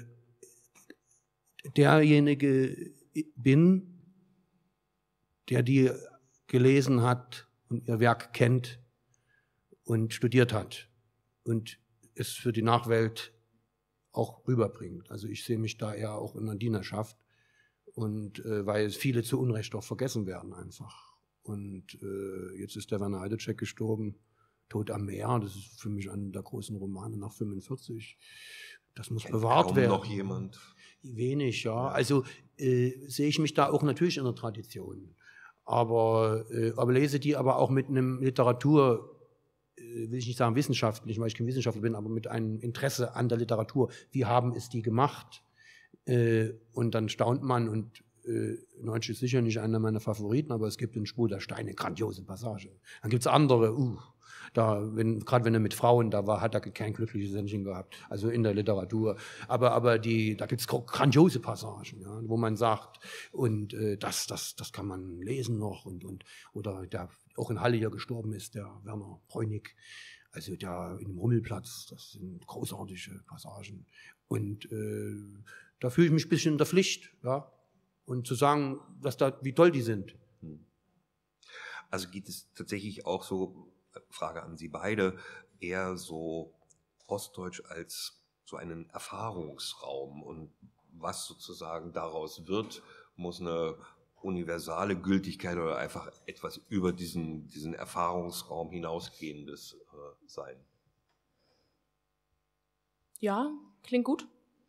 derjenige bin, der die gelesen hat und ihr Werk kennt und studiert hat und es für die Nachwelt auch rüberbringt. Also ich sehe mich da eher auch in der Dienerschaft, und äh, weil viele zu Unrecht auch vergessen werden einfach. Und äh, jetzt ist der Werner Heidetschek gestorben, Tod am Meer, das ist für mich einer der großen Romane nach fünfundvierzig. Das muss Kennt bewahrt kaum werden. noch jemand? Wenig, ja. Also äh, sehe ich mich da auch natürlich in der Tradition. Aber, äh, aber lese die aber auch mit einem Literatur, äh, will ich nicht sagen wissenschaftlich, weil ich kein Wissenschaftler bin, aber mit einem Interesse an der Literatur. Wie haben es die gemacht? Äh, und dann staunt man, und äh, Neutsch ist sicher nicht einer meiner Favoriten, aber es gibt in Spur der Steine grandiose Passage. Dann gibt es andere, uh, da, wenn, gerade wenn er mit Frauen da war, hat er kein glückliches Händchen gehabt, also in der Literatur. Aber, aber die, da gibt es grandiose Passagen, ja, wo man sagt, und äh, das, das, das kann man lesen noch. Und, und, oder der auch in Halle hier gestorben ist, der Werner Bräunig, also der in dem Rummelplatz, das sind großartige Passagen. Und äh, da fühle ich mich ein bisschen in der Pflicht, ja, und zu sagen, dass da, wie toll die sind. Also geht es tatsächlich auch so, Frage an Sie beide, eher so Ostdeutsch als so einen Erfahrungsraum, und was sozusagen daraus wird, muss eine universale Gültigkeit oder einfach etwas über diesen, diesen Erfahrungsraum hinausgehendes äh, sein. Ja, klingt gut.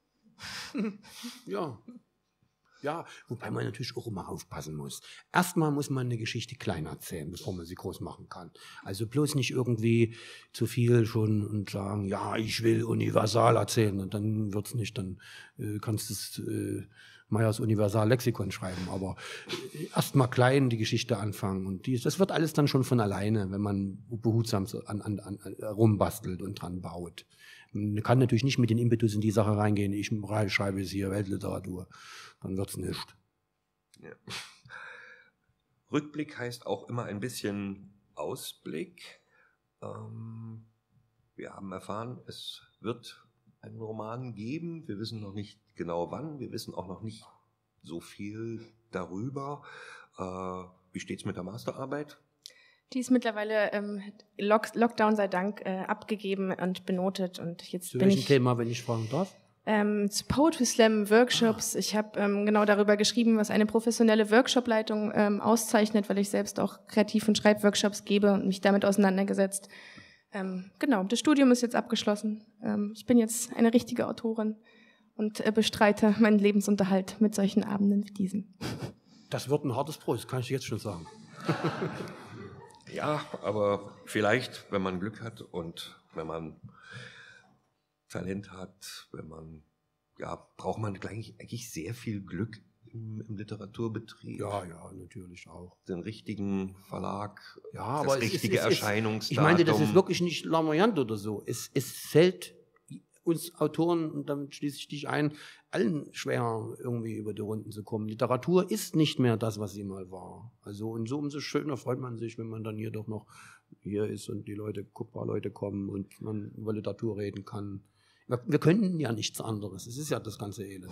Ja. Ja, wobei man natürlich auch immer aufpassen muss. Erstmal muss man eine Geschichte klein erzählen, bevor man sie groß machen kann. Also bloß nicht irgendwie zu viel schon und sagen, ja, ich will universal erzählen, und dann wird's nicht, dann äh, kannst du es äh, Meyers Universal-Lexikon schreiben. Aber äh, erstmal klein die Geschichte anfangen, und die, das wird alles dann schon von alleine, wenn man behutsam so an, an, an, rumbastelt und dran baut. Man kann natürlich nicht mit den Impetus in die Sache reingehen, ich schreibe jetzt hier Weltliteratur, dann wird's nicht. Ja. Rückblick heißt auch immer ein bisschen Ausblick. Ähm, wir haben erfahren, es wird einen Roman geben. Wir wissen noch nicht genau wann. Wir wissen auch noch nicht so viel darüber. Äh, wie steht's mit der Masterarbeit? Die ist mittlerweile ähm, Lock Lockdown sei Dank äh, abgegeben und benotet. Und jetzt Zu bin welchem ich Thema, wenn ich fragen darf? ähm, zu Poetry Slam Workshops. Ich habe ähm, genau darüber geschrieben, was eine professionelle Workshopleitung ähm, auszeichnet, weil ich selbst auch Kreativ- und Schreibworkshops gebe und mich damit auseinandergesetzt. Ähm, genau, das Studium ist jetzt abgeschlossen. Ähm, ich bin jetzt eine richtige Autorin und äh, bestreite meinen Lebensunterhalt mit solchen Abenden wie diesen. Das wird ein hartes Brot, das kann ich jetzt schon sagen. Ja, aber vielleicht, wenn man Glück hat und wenn man Talent hat, wenn man, ja, braucht man eigentlich, eigentlich sehr viel Glück im, im Literaturbetrieb. Ja, ja, natürlich auch. Den richtigen Verlag, Ja, das aber es richtige ist, es ist, Erscheinungsdatum. ich meine, das ist wirklich nicht lamoyant oder so. Es, es fällt uns Autoren, und damit schließe ich dich ein, allen schwer, irgendwie über die Runden zu kommen. Literatur ist nicht mehr das, was sie mal war. Also, und so umso schöner freut man sich, wenn man dann hier doch noch hier ist und die Leute, ein paar Leute kommen und man über Literatur reden kann. Wir, wir können ja nichts anderes. Es ist ja das ganze Elend.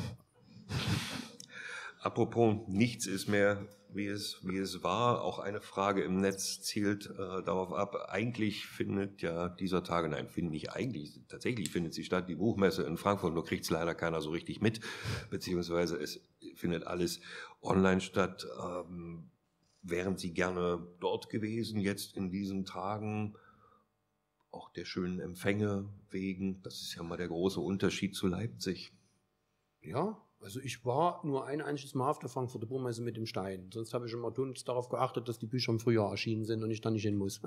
Apropos, nichts ist mehr, wie es, wie es war. Auch eine Frage im Netz zielt äh, darauf ab. Eigentlich findet ja dieser Tage, nein, findet nicht eigentlich, tatsächlich findet sie statt, die Buchmesse in Frankfurt, nur kriegt es leider keiner so richtig mit, beziehungsweise es findet alles online statt. Ähm, wären Sie gerne dort gewesen, jetzt in diesen Tagen, auch der schönen Empfänge wegen? Das ist ja mal der große Unterschied zu Leipzig. Ja, Also ich war nur ein einziges Mal auf der Frankfurter Buchmesse mit dem Stein. Sonst habe ich immer darauf geachtet, dass die Bücher im Frühjahr erschienen sind und ich da nicht hin muss.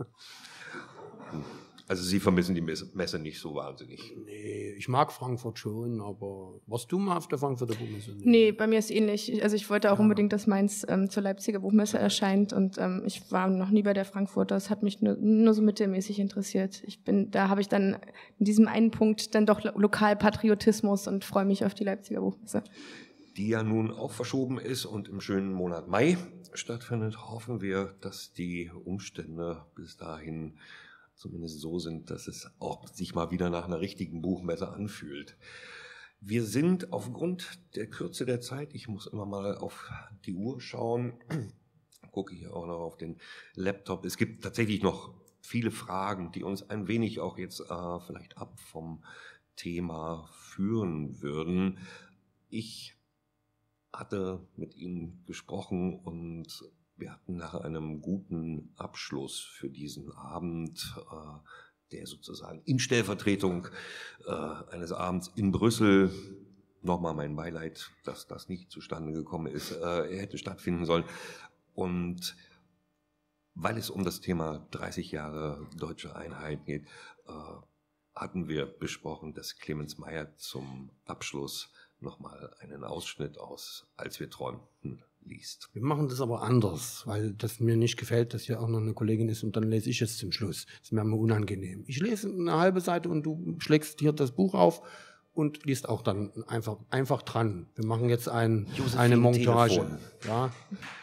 Also Sie vermissen die Messe nicht so wahnsinnig? Nee, ich mag Frankfurt schon, aber warst du mal auf der Frankfurter Buchmesse? Nee, nee, bei mir ist ähnlich. Also ich wollte auch ja. unbedingt, dass Mainz ähm, zur Leipziger Buchmesse erscheint und ähm, ich war noch nie bei der Frankfurter. Das hat mich nur, nur so mittelmäßig interessiert. Ich bin, da habe ich dann in diesem einen Punkt dann doch Lokalpatriotismus und freue mich auf die Leipziger Buchmesse. Die ja nun auch verschoben ist und im schönen Monat Mai stattfindet, hoffen wir, dass die Umstände bis dahin zumindest so sind, dass es auch sich mal wieder nach einer richtigen Buchmesse anfühlt. Wir sind aufgrund der Kürze der Zeit, ich muss immer mal auf die Uhr schauen, gucke hier auch noch auf den Laptop. Es gibt tatsächlich noch viele Fragen, die uns ein wenig auch jetzt äh, vielleicht ab vom Thema führen würden. Ich hatte mit Ihnen gesprochen und wir hatten nach einem guten Abschluss für diesen Abend, äh, der sozusagen in Stellvertretung äh, eines Abends in Brüssel, nochmal mein Beileid, dass das nicht zustande gekommen ist, äh, er hätte stattfinden sollen. Und weil es um das Thema dreißig Jahre Deutsche Einheit geht, äh, hatten wir besprochen, dass Clemens Meyer zum Abschluss nochmal einen Ausschnitt aus Als wir träumten liest. Wir machen das aber anders, weil das mir nicht gefällt, dass hier auch noch eine Kollegin ist und dann lese ich es zum Schluss. Das ist mir immer unangenehm. Ich lese eine halbe Seite und du schlägst hier das Buch auf und liest auch dann einfach, einfach dran. Wir machen jetzt ein, eine Montage. Telefon. Ja.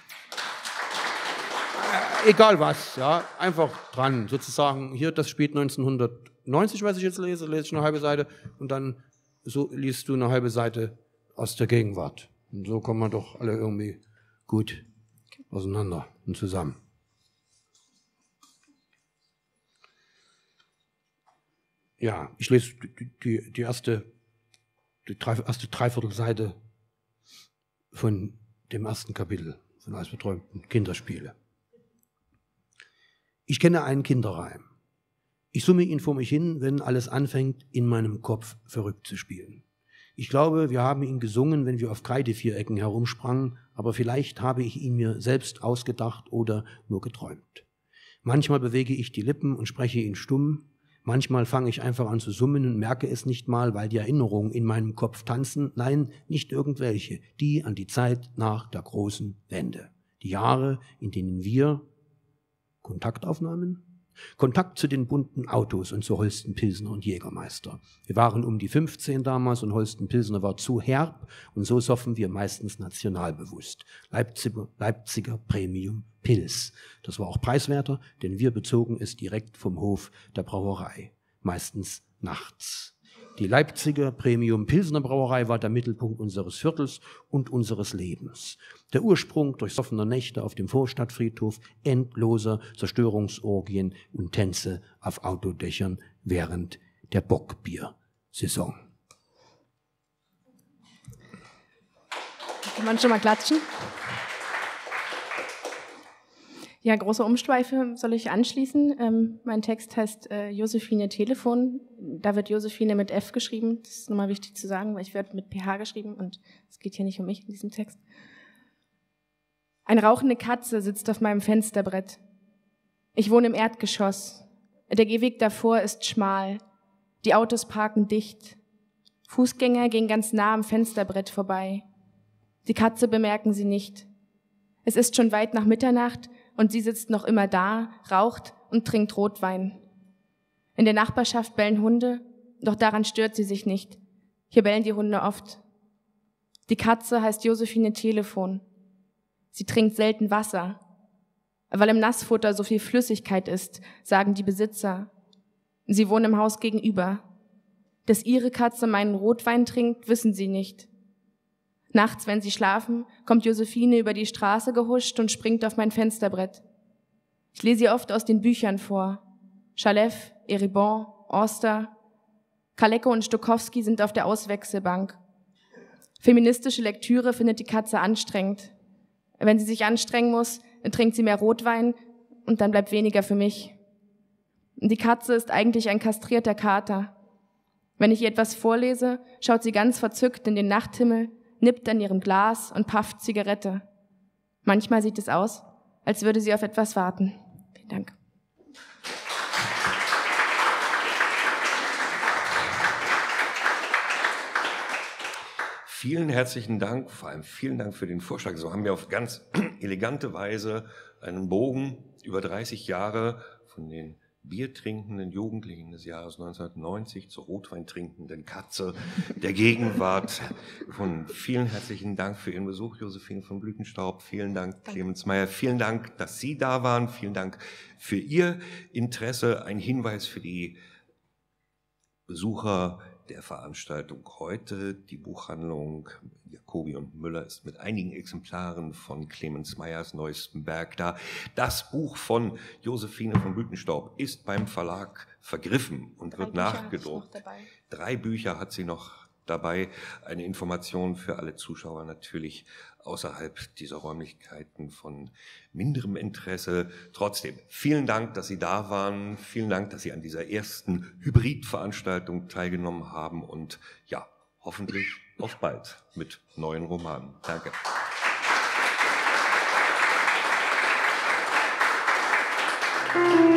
Äh, egal was, ja, einfach dran. Sozusagen hier, das spielt neunzehnhundertneunzig, was ich jetzt lese, lese ich eine halbe Seite und dann so liest du eine halbe Seite aus der Gegenwart. Und so kommen wir doch alle irgendwie gut auseinander und zusammen. Ja, ich lese die, die, die erste, die drei, erste Dreiviertelseite von dem ersten Kapitel von Als wir träumten, Kinderspiele. Ich kenne einen Kinderreim. Ich summe ihn vor mich hin, wenn alles anfängt, in meinem Kopf verrückt zu spielen. Ich glaube, wir haben ihn gesungen, wenn wir auf Kreidevierecken herumsprangen, aber vielleicht habe ich ihn mir selbst ausgedacht oder nur geträumt. Manchmal bewege ich die Lippen und spreche ihn stumm, manchmal fange ich einfach an zu summen und merke es nicht mal, weil die Erinnerungen in meinem Kopf tanzen, nein, nicht irgendwelche, die an die Zeit nach der großen Wende. Die Jahre, in denen wir Kontaktaufnahmen? Kontakt zu den bunten Autos und zu Holsten Pilsner und Jägermeister. Wir waren um die fünfzehn damals und Holsten Pilsner war zu herb und so soffen wir meistens nationalbewusst. Leipziger, Leipziger Premium Pils. Das war auch preiswerter, denn wir bezogen es direkt vom Hof der Brauerei. Meistens nachts. Die Leipziger Premium Pilsner Brauerei war der Mittelpunkt unseres Viertels und unseres Lebens. Der Ursprung durchsoffener Nächte auf dem Vorstadtfriedhof, endloser Zerstörungsorgien und Tänze auf Autodächern während der Bockbier-Saison. Kann man schon mal klatschen? Ja, große Umschweife soll ich anschließen. Ähm, mein Text heißt äh, Josephine Telefon. Da wird Josephine mit F geschrieben. Das ist nochmal wichtig zu sagen, weil ich werde mit P H geschrieben und es geht hier nicht um mich in diesem Text. Eine rauchende Katze sitzt auf meinem Fensterbrett. Ich wohne im Erdgeschoss. Der Gehweg davor ist schmal. Die Autos parken dicht. Fußgänger gehen ganz nah am Fensterbrett vorbei. Die Katze bemerken sie nicht. Es ist schon weit nach Mitternacht und sie sitzt noch immer da, raucht und trinkt Rotwein. In der Nachbarschaft bellen Hunde, doch daran stört sie sich nicht. Hier bellen die Hunde oft. Die Katze heißt Josephine Telefon. Sie trinkt selten Wasser, weil im Nassfutter so viel Flüssigkeit ist, sagen die Besitzer. Sie wohnen im Haus gegenüber. Dass ihre Katze meinen Rotwein trinkt, wissen sie nicht. Nachts, wenn sie schlafen, kommt Josephine über die Straße gehuscht und springt auf mein Fensterbrett. Ich lese ihr oft aus den Büchern vor. Chaleff, Eribon, Auster, Kalecko und Stokowski sind auf der Auswechselbank. Feministische Lektüre findet die Katze anstrengend. Wenn sie sich anstrengen muss, dann trinkt sie mehr Rotwein und dann bleibt weniger für mich. Die Katze ist eigentlich ein kastrierter Kater. Wenn ich ihr etwas vorlese, schaut sie ganz verzückt in den Nachthimmel, nippt an ihrem Glas und pafft Zigarette. Manchmal sieht es aus, als würde sie auf etwas warten. Vielen Dank. Vielen herzlichen Dank, vor allem vielen Dank für den Vorschlag. So haben wir auf ganz elegante Weise einen Bogen über dreißig Jahre von den biertrinkenden Jugendlichen des Jahres neunzehnhundertneunzig zur rotweintrinkenden Katze der Gegenwart. Von vielen herzlichen Dank für Ihren Besuch, Josephine von Blütenstaub. Vielen Dank, Clemens Meyer. Vielen Dank, dass Sie da waren. Vielen Dank für Ihr Interesse. Ein Hinweis für die Besucher der Veranstaltung heute. Die Buchhandlung Jacobi und Müller ist mit einigen Exemplaren von Clemens Meyers neuestem Werk da. Das Buch von Josephine von Blütenstaub ist beim Verlag vergriffen und Drei wird Bücher nachgedruckt. Drei Bücher hat sie noch dabei. Eine Information für alle Zuschauer natürlich außerhalb dieser Räumlichkeiten von minderem Interesse. Trotzdem, vielen Dank, dass Sie da waren. Vielen Dank, dass Sie an dieser ersten Hybridveranstaltung teilgenommen haben. Und ja, hoffentlich auf bald mit neuen Romanen. Danke. Applaus